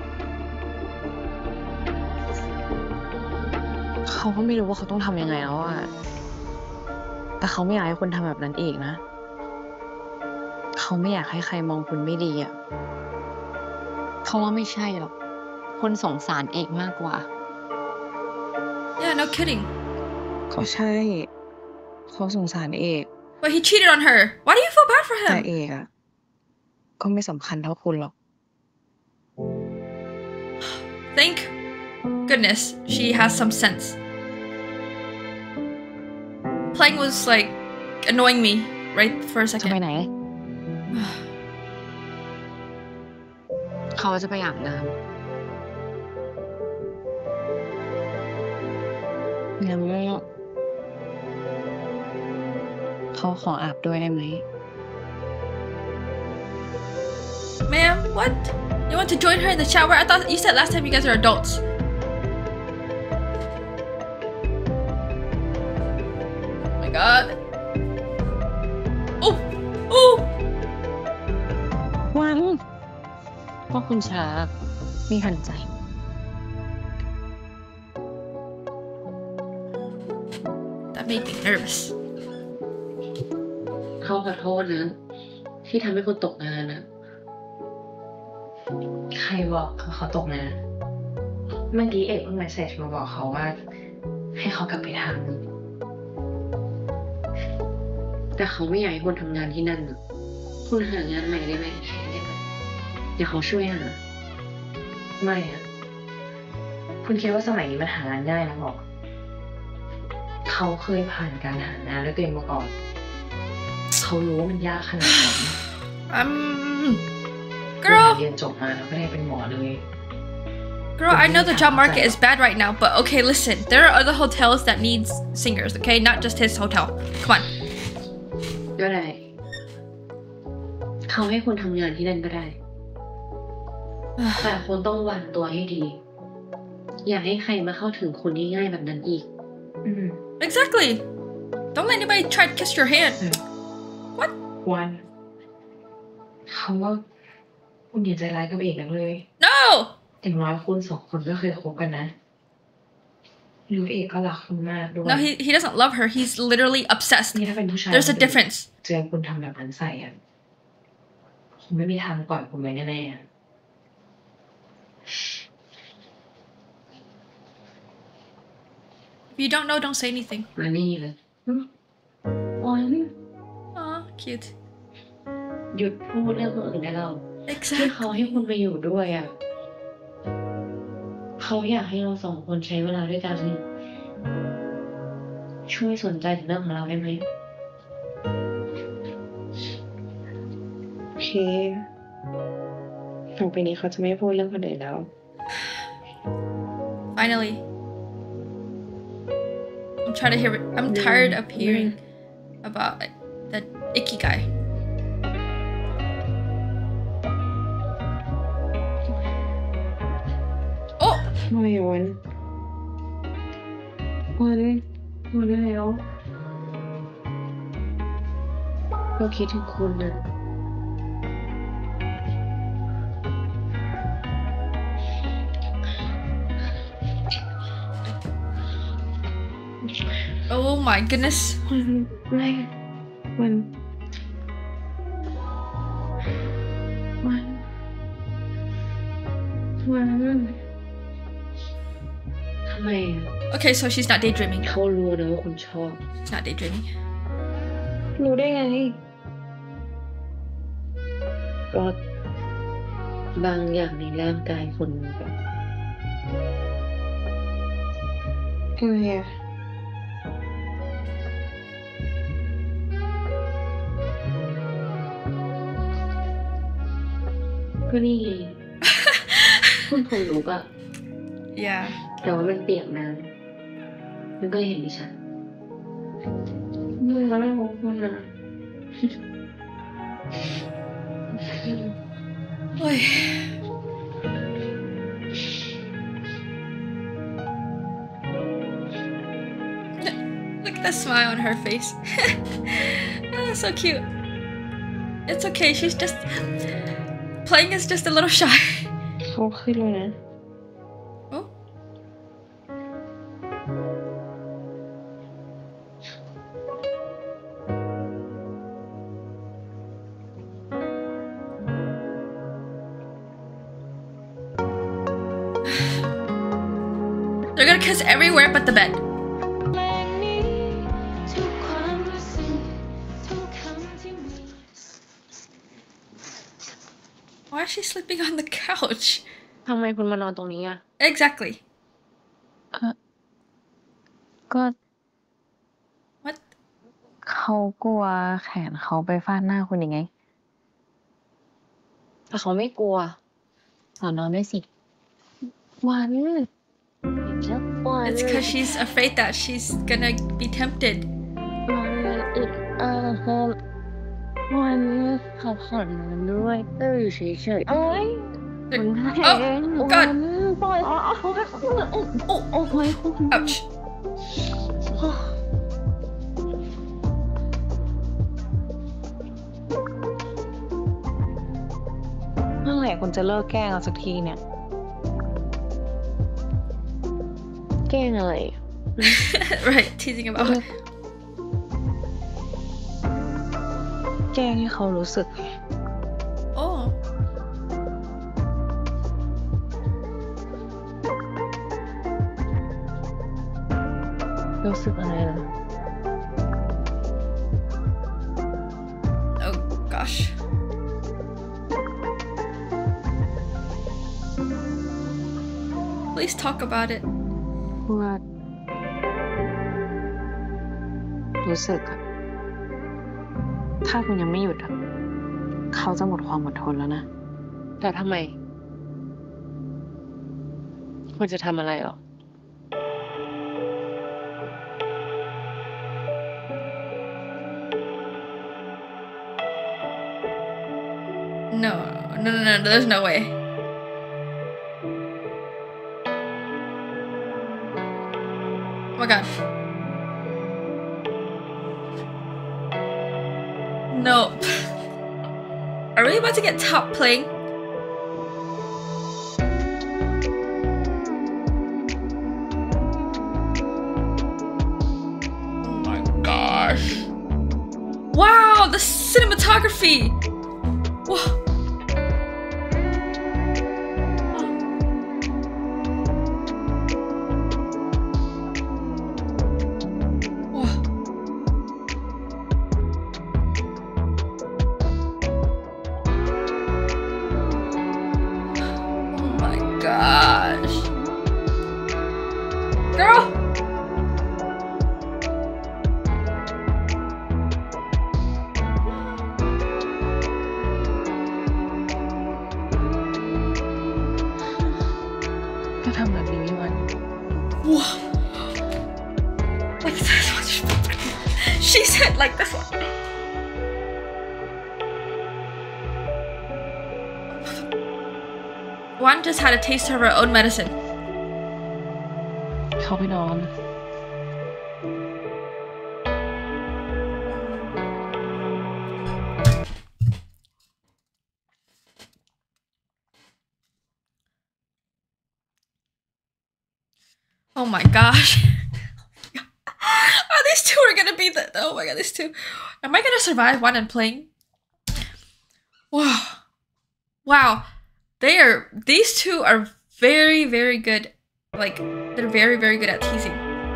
[SPEAKER 1] เขาก็ไม่รู้ว่าเขาต้องทำยังไงแล้วอะแต่เขาไม่อยากให้คุณทำแบบนั้นอีกนะ เขาไม่อยากให้ใครมองคุณไม่ดีอะเขาว่าไม่ใช่หรอกคนสงสารเอกมากกว่า
[SPEAKER 2] Yeah, no kidding.
[SPEAKER 1] เขาใช่ เขาสงสารเอก
[SPEAKER 2] But he cheated on her. Why do you feel bad for
[SPEAKER 1] แต่
[SPEAKER 2] him?
[SPEAKER 1] เอกอะก็ไม่สำคัญเท่าคุณหรอก
[SPEAKER 2] Thank goodness she has some sense. Playing was like annoying me right for a
[SPEAKER 1] จะไป
[SPEAKER 2] second.
[SPEAKER 1] ไหน เขาจะไปอาบน้ำงั้นเขาขออาบด้วยได้ไหม
[SPEAKER 2] Ma'am, what? You want to join her in the shower? I thought you said last time you guys are adults. Oh my god. Oh! Oh!
[SPEAKER 1] วันก็คุณช้ามีหันใจ
[SPEAKER 2] That made me nervous.
[SPEAKER 1] เขาขอโทษนะที่ทำให้คุณตกงานนะใครบอกเขาตกงานเมื่อกี้เอกเพิ่งเมสเซจมาบอกเขาว่า ให้เขากลับไปทำแต่เขาไม่อยากให้คุณทำงานที่นั่นนะคุณหางานใหม่ได้ไหมเดี๋ยวเขาช่วยหาไม่อะคุณคิดว่าสมัยนี้มันหางานง่ายนะบอกเขาเคยผ่านการหางานด้วยตัวเองมาก่อนเขารู้ว่ามันยากขนาดไหน
[SPEAKER 2] Girl,
[SPEAKER 1] เรียนจบมาแล้วไม่ได้เป็นหมอเลย
[SPEAKER 2] girl, I know the job market is bad right now, but okay, listen. There are other hotels that need singers, okay? Not just his hotel. Come on.
[SPEAKER 1] ก็ได้เขาให้คุณทำงานที่นั่นก็ได้ แต่คุณต้องวางตัวให้ดี อย่าให้ใครมาเข้าถึงคุณง่ายๆแบบนั้นอีก
[SPEAKER 2] Exactly. Don't let anybody try to kiss your hand. What?
[SPEAKER 1] วันเขาว่าคุณอย่าใจร้ายกับเอกนักเลย
[SPEAKER 2] No.
[SPEAKER 1] อย่างน้อยคุณสองคนก็เคยคบกันนะหรือเอกก็รักคุณมากด้วย
[SPEAKER 2] No, he doesn't love her. He's literally obsessed.
[SPEAKER 1] นี่ถ้าเป็นผู้ชาย
[SPEAKER 2] There's a difference.
[SPEAKER 1] เจอคุณทำแบบนั้นใส่อ่ะคงไม่มีทางปล่อยคุณไว้แน่ๆ
[SPEAKER 2] If you don't know, don't say anything.
[SPEAKER 1] มานี่เลยวัน
[SPEAKER 2] Aw, cute.
[SPEAKER 1] หยุดพูดเรื่องคนอื่นได้แล้วที่เขา
[SPEAKER 2] Exactly.
[SPEAKER 1] ให้คุณไปอยู่ด้วยอ่ะเขาอยากให้เราสองคนใช้เวลาด้วยกันช่วยสนใจถึงเรื่องของเราได้ไหมโอเคต่อไปนี้เขาจะไม่พูดเรื่องคนอื่นแล้ว
[SPEAKER 2] Finally. I'm tired of hearing about that icky guy. Oh!
[SPEAKER 1] ไม่วันแล้วเราคิดถึงคุณนะ
[SPEAKER 2] Oh my goodness.
[SPEAKER 1] วันทำไมอะ
[SPEAKER 2] Okay, so she's not daydreaming.
[SPEAKER 1] เขารู้นะว่าคุณชอบ
[SPEAKER 2] She's not daydreaming.
[SPEAKER 1] รู้ได้ไงก็บางอย่างในร่างกายคนแบบอะไรอะก็นี่ไงคุณคงรู้อะ
[SPEAKER 2] Yeah.
[SPEAKER 1] แต่ว่ามันเปียกน้ำมันก็เห็นดิฉันมันก็ไม่รู้คุณนะ
[SPEAKER 2] Oy. Look at the smile on her face. Oh, so cute. It's okay, she's just playing is just a little shy.
[SPEAKER 1] เขาขึ้นเลยนะ
[SPEAKER 2] Oh. They're gonna kiss everywhere but the bed. Why is she sleeping on the couch?
[SPEAKER 1] ทำไมคุณมานอนตรงนี้อะ
[SPEAKER 2] Exactly.
[SPEAKER 4] ก็
[SPEAKER 2] What?
[SPEAKER 4] เขากลัวแขนเขาไปฟาดหน้าคุณยังไง
[SPEAKER 1] แต่เขาไม่กลัวขอนอนด้วยสิวันจะวัน
[SPEAKER 2] It's because she's afraid that she's gonna be tempted.
[SPEAKER 1] วันเขาขอนอนด้วยอยู่เฉยๆเอ้ย
[SPEAKER 2] Oh, God.
[SPEAKER 1] ปล่อย
[SPEAKER 2] Oh,
[SPEAKER 1] โอ้ยคุณ
[SPEAKER 2] ouch.
[SPEAKER 4] เมื่อไหร่คุณจะเลิกแกล้งเราสักทีเนี่ย
[SPEAKER 1] แกล้งอะไร
[SPEAKER 2] Right, teasing about it.
[SPEAKER 4] แกล้งให้เขารู้สึกไง
[SPEAKER 2] Oh.
[SPEAKER 4] รู้สึกอะไรล่ะ
[SPEAKER 2] Oh, gosh. Please talk about it.
[SPEAKER 1] ว่ารู้สึกอะถ้าคุณยังไม่หยุดอะเขาจะหมดความอดทนแล้วนะ แต่ทำไมคุณจะทำอะไรหรอ
[SPEAKER 2] No, there's no way. Oh my gosh. No. Are we about to get top playing? Oh my gosh. Wow, the cinematography. Whoa. Gosh. Girl. Whoa. Like this one. She said like this one. One just had a taste of her own medicine.
[SPEAKER 4] เขาไปนอน
[SPEAKER 2] Oh my gosh. Oh, these two are gonna be the. Oh my god, these two. Am I gonna survive one and playing? Wow. Wow. These two are very, very good. Like, they're very, very good at teasing.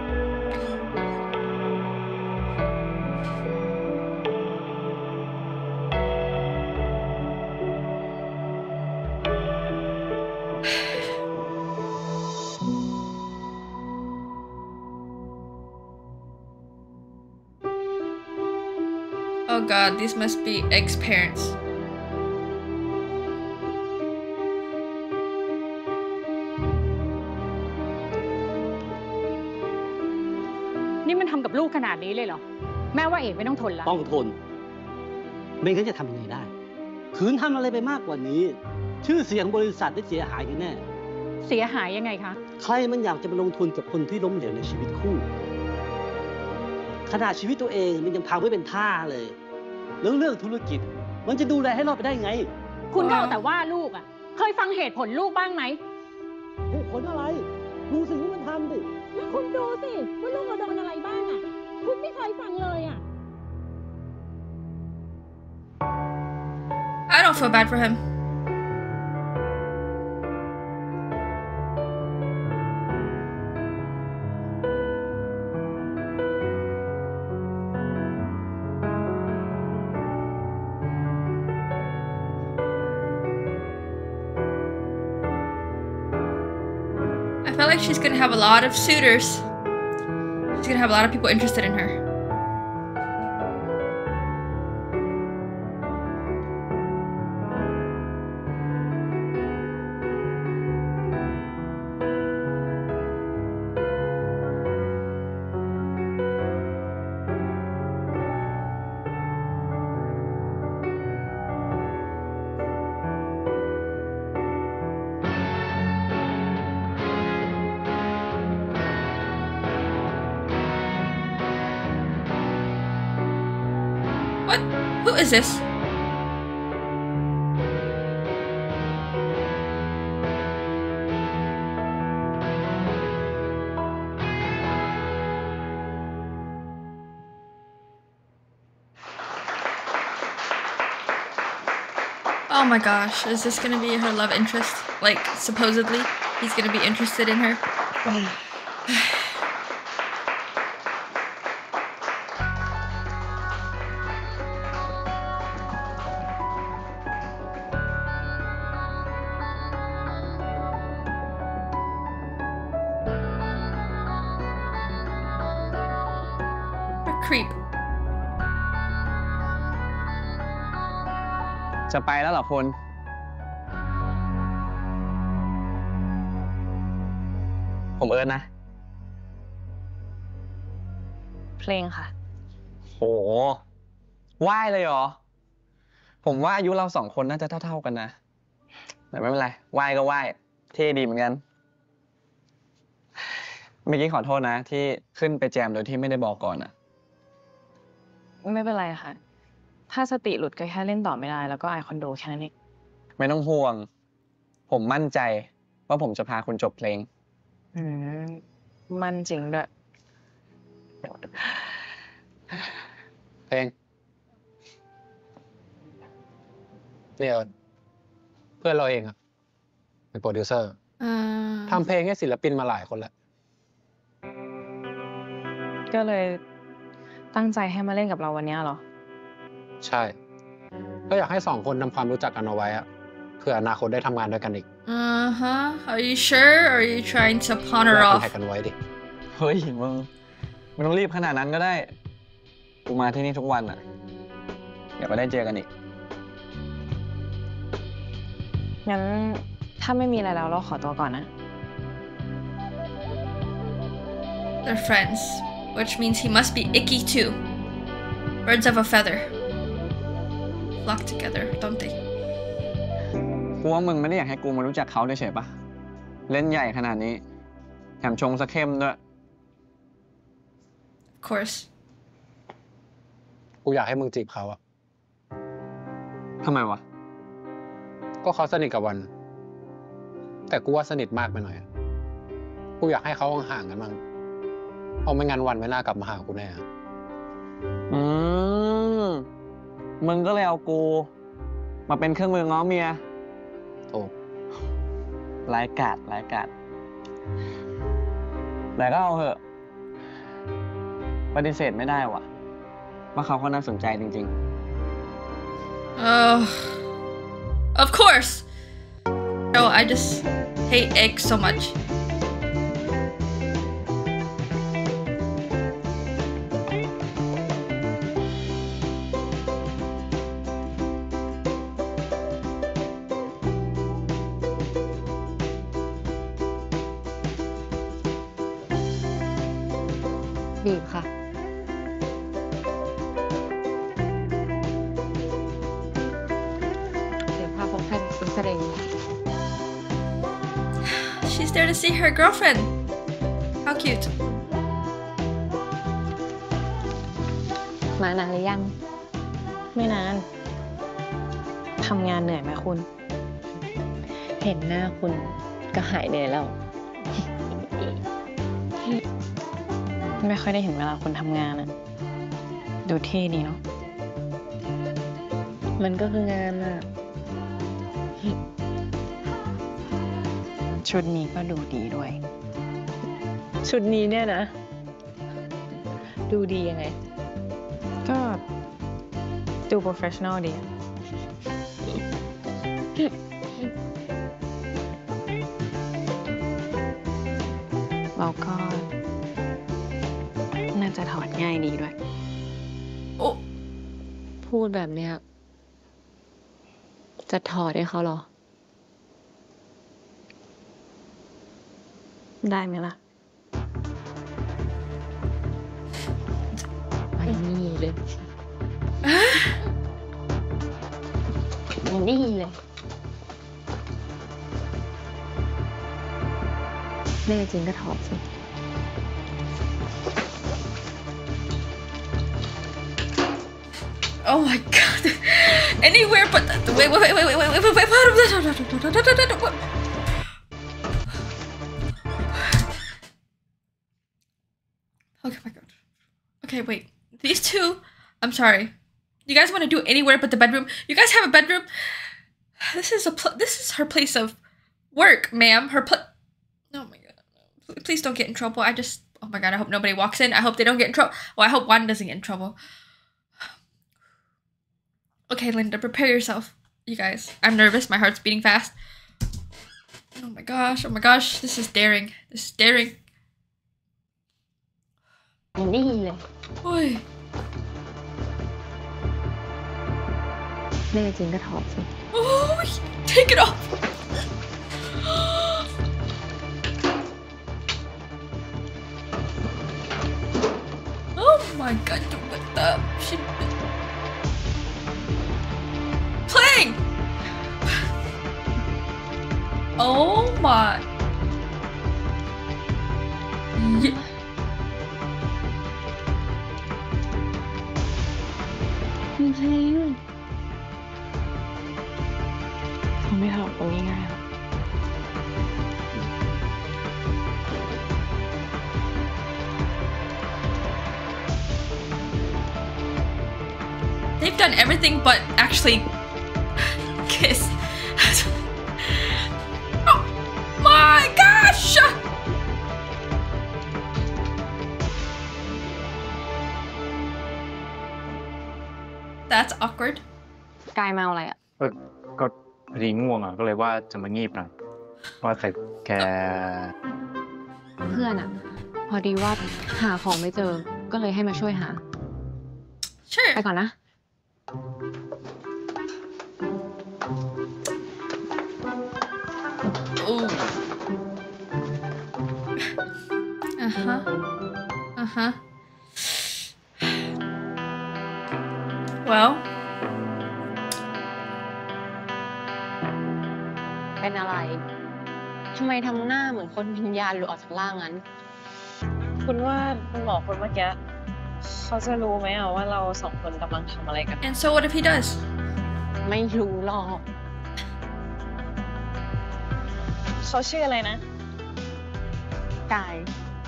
[SPEAKER 2] Oh god, these must be ex-parents.
[SPEAKER 7] นี่มันทำกับลูกขนาดนี้เลยเหรอแม่ว่าเอกไม่ต้องทนแล้ว
[SPEAKER 8] ต้องทนไม่งั้นจะทำยังไงได้ขืนทำอะไรไปมากกว่านี้ชื่อเสียงบริษัทได้เสียหายกันแน่
[SPEAKER 7] เสียหายยังไงคะ
[SPEAKER 8] ใครมันอยากจะมาลงทุนกับคนที่ล้มเหลวในชีวิตคู่ขนาดชีวิตตัวเองมันยังพังไม่เป็นท่าเลยแล้วเรื่องธุรกิจมันจะดูแลให้รอดไปได้ไง
[SPEAKER 7] คุณก็เอาแต่ว่าลูกอ่ะเคยฟังเหตุผลลูกบ้างไหม
[SPEAKER 8] เหตุผลอะไรดูสิ่งที่มันทำดิ
[SPEAKER 7] แล้วคุณดูสิว่าลูกเราโดนอะไรบ้างอ่ะคุณไม่เคยฟังเลยอ่ะ
[SPEAKER 2] I don't feel bad for him. I feel like she's gonna have a lot of suitors. She's gonna have a lot of people interested in her. What? Who is this? Oh my gosh, is this gonna be her love interest? Like, supposedly, he's gonna be interested in her? Creep.
[SPEAKER 6] จะไปแล้วเหรอพลผมเอิร์ธนะ
[SPEAKER 4] เพลงค่ะ
[SPEAKER 6] โหว่ายเลยเหรอ
[SPEAKER 9] ผมว่าอายุเรา2 คนน่าจะเท่ากันนะแต่ไม่เป็นไรไหว้ก็ไหว้เท่ดีเหมือนกันเมื่อกี้ขอโทษนะที่ขึ้นไปแจมโดยที่ไม่ได้บอกก่อนอะ
[SPEAKER 4] ไม่เป็นไรค่ะ ถ้าสติหลุดก็แค่เล่นต่อไม่ได้แล้วก็อายคอนโดแค่นั้นเอง
[SPEAKER 9] ไม่ต้องห่วง ผมมั่นใจว่าผมจะพาคุณจบเพลง
[SPEAKER 4] อืมมันจริงด้วย
[SPEAKER 3] เพลงเนี่ยเพื่อนเราเองอะเป็นโปรดิวเซอร์ทำเพลงให้ศิลปินมาหลายคนแล้ว
[SPEAKER 4] ก็เลยตั้งใจให้มาเล่นกับเราวันนี้เหรอ
[SPEAKER 3] ใช่ก็อยากให้2 คนทำความรู้จักกันเอาไว้อะเพื่ออนาคตได้ทำงานด้วยกันอีก
[SPEAKER 2] Are you sure? Or are you trying to pawn her
[SPEAKER 3] แลกคอน
[SPEAKER 2] off?
[SPEAKER 3] แทคกันไว้ดิ
[SPEAKER 9] เฮ้ยมึงไม่ต้องรีบขนาดนั้นก็ได้ กูมาที่นี่ทุกวันอะเดี๋ยวก็ได้เจอกันอีก
[SPEAKER 4] งั้นถ้าไม่มีอะไรแล้วเราขอตัวก่อนนะ
[SPEAKER 2] They're friends, which means he must be icky too. Birds of a feather flock together, don't they?
[SPEAKER 9] กูว่ามึงไม่ได้อยากให้กูมารู้จักเขาด้วยใช่ปะเล่นใหญ่ขนาดนี้แถมชงสะเข้มด้วย
[SPEAKER 2] Of course.
[SPEAKER 3] กูอยากให้มึงจีบเขาอะ
[SPEAKER 9] ทำไมวะ
[SPEAKER 3] ก็เขาสนิทกับวัน แต่กูว่าสนิทมากไปหน่อยอะกูอยากให้เขาห่างๆกันบ้างเพราะไม่งั้นวันไม่น่ากลับมาหากูแน่อะ
[SPEAKER 9] อืมมึงก็เลยเอากูมาเป็นเครื่องมือง้อเมีย
[SPEAKER 3] ถูก
[SPEAKER 9] ร้ายกาจแต่ก็เอาเหอะปฏิเสธไม่ได้ว่ะว่าเขาก็น่าสนใจจริง
[SPEAKER 2] Oh, of course. Oh, I just hate eggs so much.
[SPEAKER 1] บีบค่ะ เดี๋ยวพาพบใครเป็นแสดง
[SPEAKER 2] She's there to see her girlfriend. How cute.
[SPEAKER 1] มานานหรือยัง
[SPEAKER 4] ไม่นาน ทำงานเหนื่อยไหมคุณ
[SPEAKER 1] เห็นหน้าคุณก็หายเหนื่อยแล้ว
[SPEAKER 4] ไม่ค่อยได้เห็นเวลาคุณทำงานอะดูเท่ดีเนาะ
[SPEAKER 1] มันก็คืองานอะ
[SPEAKER 4] ชุดนี้ก็ดูดีด้วย
[SPEAKER 1] ชุดนี้เนี่ยนะ ดูดียังไง
[SPEAKER 4] ก็ดูโปรเฟชชั่นอลดีอะแล้วก็น่าจะถอดง่ายดีด้วย
[SPEAKER 2] Oh,
[SPEAKER 1] พูดแบบเนี้ย จะถอดให้เขาเหรอ
[SPEAKER 4] ได้ไหมล่ะ
[SPEAKER 1] ไปนี่เลยไปนี่เลยแน่จริงก็ถอดสิ
[SPEAKER 2] oh my god. Anywhere but that. Wait. Okay, my god. Okay, wait. These two, I'm sorry. You guys want to do anywhere but the bedroom? You guys have a bedroom? This is her place of work, ma'am. Oh my god. Please don't get in trouble. Oh my god, I hope nobody walks in. I hope they don't get in trouble. Well, I hope Juan doesn't get in trouble. Okay, Linda, prepare yourself. You guys, I'm nervous. My heart's beating fast. Oh my gosh. This is daring.
[SPEAKER 1] นี่เลย
[SPEAKER 2] Oi.
[SPEAKER 1] แน่จริงก็ถอดสิ
[SPEAKER 2] Oh, take it off. Oh my god, what the shit. doing? Oh my. Yeah.
[SPEAKER 1] จริงๆเขาไม่ทำกันง่ายๆหรอก
[SPEAKER 2] They've done everything but actually kiss. Oh my gosh! That's awkward.
[SPEAKER 1] กายเมาอะไรอ่ะ
[SPEAKER 6] ก็พอดีง่วงอ่ะ ก็เลยว่าจะมางีบหน่อยว่าแต่แก
[SPEAKER 1] เพื่อนอ่ะ พอดีว่าหาของไม่เจอ ก็เลยให้มาช่วยหา
[SPEAKER 2] Sure.
[SPEAKER 1] ไปก่อนนะ
[SPEAKER 2] Ooh. Uh-huh. Well,
[SPEAKER 1] เป็นอะไร ทำไมทำหน้าเหมือนคนวิญญาณหลุดออกจากร่างนั้น
[SPEAKER 4] คุณว่าคุณหมอคนเมื่อกี้เขาจะรู้ไหมอะว่าเราสองคนกำลังทำอะไรกัน
[SPEAKER 2] and so what if he does?
[SPEAKER 1] ไม่รู้หรอก
[SPEAKER 4] เขาชื่ออะไรนะ
[SPEAKER 1] กาย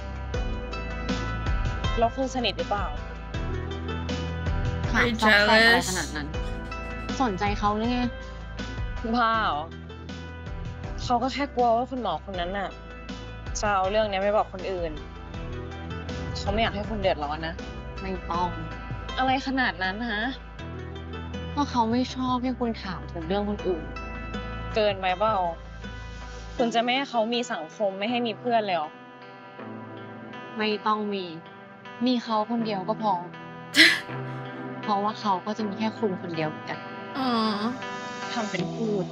[SPEAKER 4] แล้วคุณสนิทหรือเปล่า
[SPEAKER 1] ถามซอกแซกอะไรขนาดนั้น สนใจเขาหรือไง
[SPEAKER 4] บ้าเหรอเขาก็แค่กลัวว่าคุณหมอคนนั้นน่ะจะเอาเรื่องนี้ไปบอกคนอื่น เขาไม่อยากให้คุณเดือดร้อนนะ
[SPEAKER 1] ไม่ต้อง
[SPEAKER 4] อะไรขนาดนั้นฮะ
[SPEAKER 1] เพราะเขาไม่ชอบให้คุณถามถึงเรื่องคนอื่น
[SPEAKER 4] เกินไปเปล่าคุณจะไม่ให้เขามีสังคมไม่ให้มีเพื่อนเลยเหรอ
[SPEAKER 1] ไม่ต้องมีเขาคนเดียวก็พอ เพราะว่าเขาก็จะมีแค่คุณคนเดียวเหมือนกัน
[SPEAKER 2] Aww.
[SPEAKER 4] ทำเป็นพูด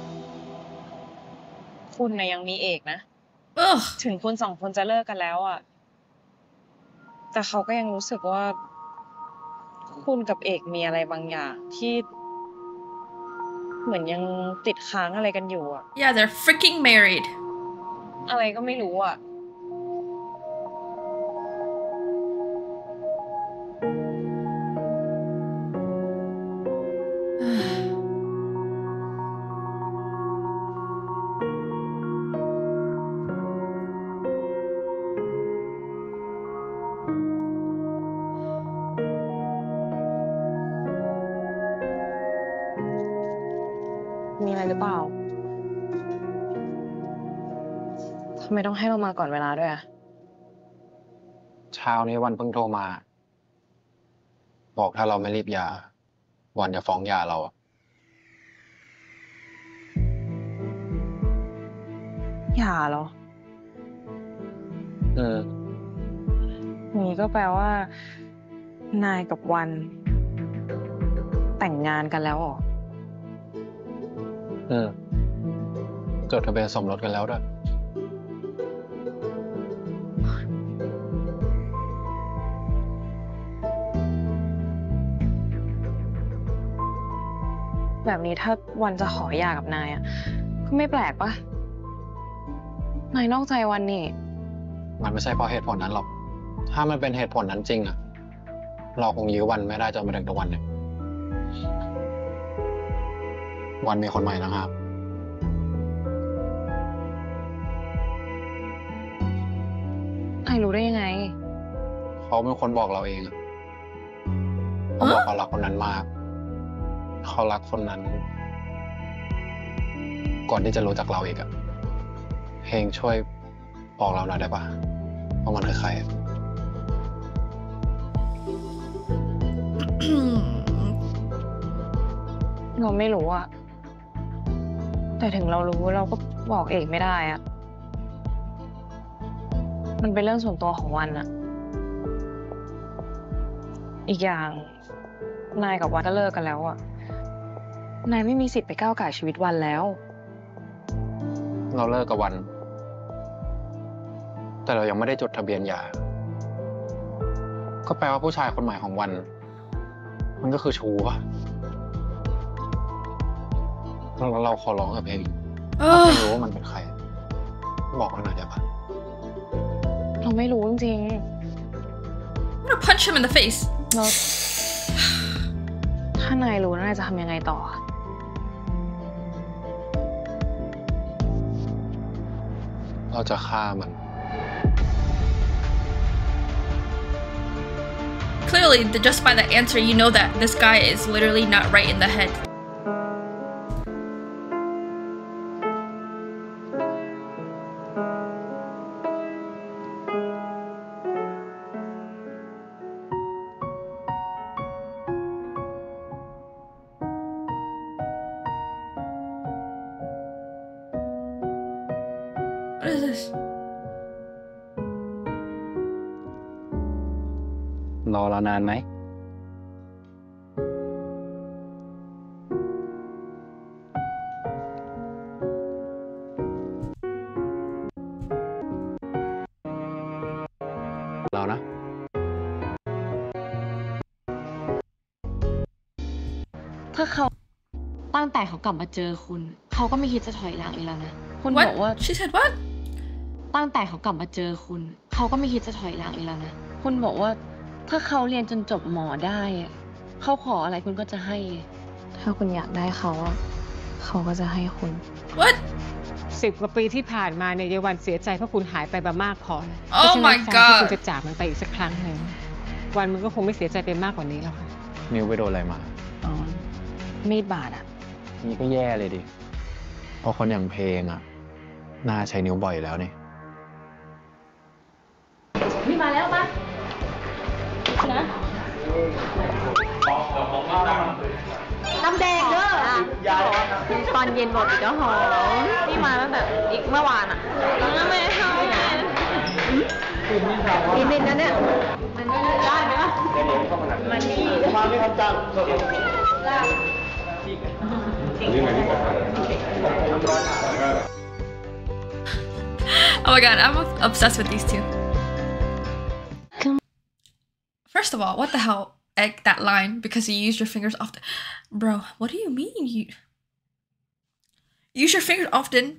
[SPEAKER 4] คุณนะยังมีเอกนะ
[SPEAKER 2] Ugh.
[SPEAKER 4] ถึงคุณสองคนจะเลิกกันแล้วอ่ะ แต่เขาก็ยังรู้สึกว่า คุณกับเอกมีอะไรบางอย่างที่ เหมือนยังติดค้างอะไรกันอยู่อ่ะ
[SPEAKER 2] Yeah, they're freaking married.
[SPEAKER 4] อะไรก็ไม่รู้อ่ะ มีอะไรหรือเปล่า ทำไมต้องให้เรามาก่อนเวลาด้วยอ่ะ
[SPEAKER 3] เช้านี้วันเพิ่งโทรมา บอกถ้าเราไม่รีบหย่าวันจะฟ้องหย่าเราอะ
[SPEAKER 4] อย่าเหรอ
[SPEAKER 3] อืม
[SPEAKER 4] นี่ก็แปลว่า นายกับวัน แต่งงานกันแล้วเหรอ
[SPEAKER 3] จดทะเบียนสมรสกันแล้วด้วย
[SPEAKER 4] แบบนี้ถ้าวันจะขอหย่ากับนายอ่ะ ก็ไม่แปลกปะนายนอกใจวันนี่
[SPEAKER 3] มันไม่ใช่เพราะเหตุผลนั้นหรอก ถ้ามันเป็นเหตุผลนั้นจริงอะเราคงยื้อวันไม่ได้จนมาถึงทุกวันเนี่ย วันมีคนใหม่แล้วครับ
[SPEAKER 4] นายรู้ได้ยังไง
[SPEAKER 3] เขาเป็นคนบอกเราเองอะเขาบอกเขารักคนนั้นมาก เขารักคนนั้น ก่อนที่จะรู้จักเราอีกอะเพลงช่วยบอกเราหน่อยได้ปะว่ามันคือใครอะ
[SPEAKER 4] เราไม่รู้อะแต่ถึงเรารู้เราก็บอกเอกไม่ได้อะมันเป็นเรื่องส่วนตัวของวันอะอีกอย่างนายกับวันก็เลิกกันแล้วอะนายไม่มีสิทธิ์ไปก้าวก่ายชีวิตวันแล้ว
[SPEAKER 3] เราเลิกกับวัน แต่เรายังไม่ได้จดทะเบียนหย่า ก็แปลว่าผู้ชายคนใหม่ของวัน มันก็คือชูปะเราขอร้องกับเพลงถ้าเพลงรู้ว่ามันเป็นใคร บอกเราหน่อยได้ปะ
[SPEAKER 1] เราไม่รู้จริง
[SPEAKER 2] I'm gonna punch him in the face
[SPEAKER 1] ๆแล้วถ้านายรู้นายจะทำยังไงต่อ
[SPEAKER 3] เราจะฆ่ามัน
[SPEAKER 2] Clearly, just by the answer, you know that this guy is literally not right in the head. What is this?
[SPEAKER 9] รอเรานานไหม เรานะ
[SPEAKER 1] ถ้าเขาตั้งแต่เขากลับมาเจอคุณ เขาก็ไม่คิดจะถอยหลังอีกแล้วนะ คุณบ
[SPEAKER 2] What?
[SPEAKER 1] อกว่า
[SPEAKER 2] She said what?
[SPEAKER 1] ตั้งแต่เขากลับมาเจอคุณ เขาก็ไม่คิดจะถอยหลังอีกแล้วนะ คุณบอกว่าถ้าเขาเรียนจนจบหมอได้อะเขาขออะไรคุณก็จะให้ ถ้าคุณอยากได้เขาอะเขาก็จะให้คุณ
[SPEAKER 2] What?
[SPEAKER 7] 10 กว่าปีที่ผ่านมาเนี่ยยายวันเสียใจเพราะคุณหายไปมามากพอแล้ว
[SPEAKER 2] Oh
[SPEAKER 7] เพราะฉะนั้น
[SPEAKER 2] my
[SPEAKER 7] การที่คุณ
[SPEAKER 2] god.
[SPEAKER 7] จะจากมันไปอีกสักครั้งหนึ่งวันมันก็คงไม่เสียใจไปมากกว่านี้แล้วค่ะ
[SPEAKER 3] นิวไปโดนอะไรมา
[SPEAKER 1] อ๋อ มีดบาดอะ
[SPEAKER 3] นี่ก็แย่เลยดิ เพราะคนอย่างเพลงอ่ะ น่าใช้นิ้วบ่อยแล้วนี่
[SPEAKER 1] นี่มาแล้วปะนะน้ำแดงเด้อตอนเย็นหมดอีกแล้วหอมนี่มาตั้งแต่อีกเมื่อวานอะไม่เอาอีกนิดนะเนี่ยมันได้ไหมล่ะมันนี่มาไม่ทำจัง
[SPEAKER 2] Oh my god, I'm obsessed with these two. First of all, what the hell? Egg that line because you used your fingers often. Bro, what do you mean you use your fingers often?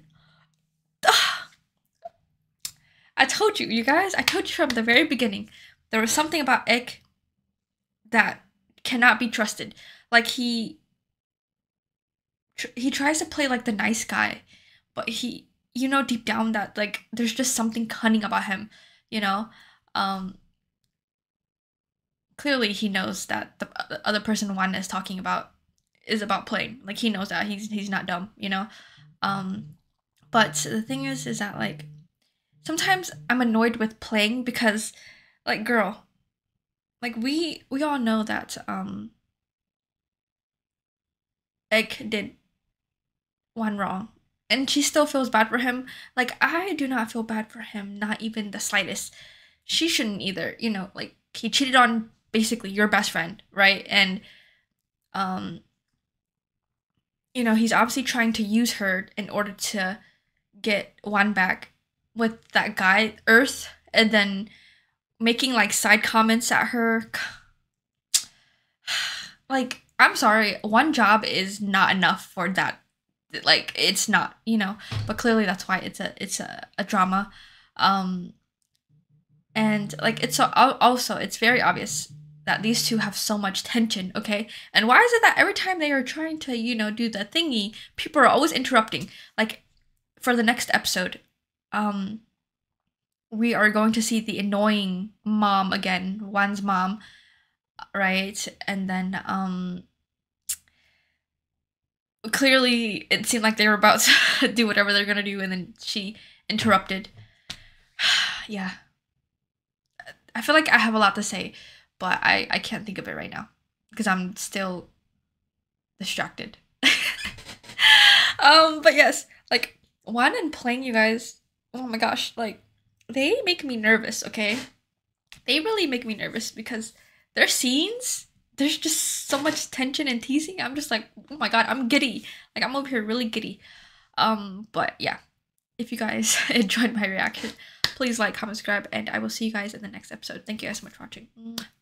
[SPEAKER 2] I told you guys, I told you from the very beginning. There was something about Egg that cannot be trusted. Like he tries to play like the nice guy, but he, you know, deep down that like there's just something cunning about him, you know. Clearly he knows that the other person Juan is talking about is about playing. Like he knows that he's not dumb, you know. But the thing is that like sometimes I'm annoyed with playing because like girl, like we all know that Egg did one wrong and she still feels bad for him. Like I do not feel bad for him, not even the slightest. She shouldn't either, you know, like he cheated on basically your best friend, right? And you know, he's obviously trying to use her in order to get Juan back with that guy Earth, and then making like side comments at her. Like, I'm sorry, one job is not enough for that. Like, it's not, you know, but clearly that's why it's a drama. And like it's also it's very obvious that these two have so much tension, okay? And why is it that every time they are trying to, you know, do the thingy, people are always interrupting? Like for the next episode, we are going to see the annoying mom again, Juan's mom, right? And then clearly it seemed like they were about to do whatever they're gonna do, and then she interrupted. Yeah. I feel like I have a lot to say, but I can't think of it right now because I'm still distracted. But yes, like Juan and playing, you guys, oh my gosh, like they make me nervous, okay? They really make me nervous because their scenes, there's just so much tension and teasing. I'm just like, oh my god, I'm giddy. Like I'm over here really giddy. But yeah, if you guys enjoyed my reaction, please like, comment, subscribe, and I will see you guys in the next episode. Thank you guys so much for watching.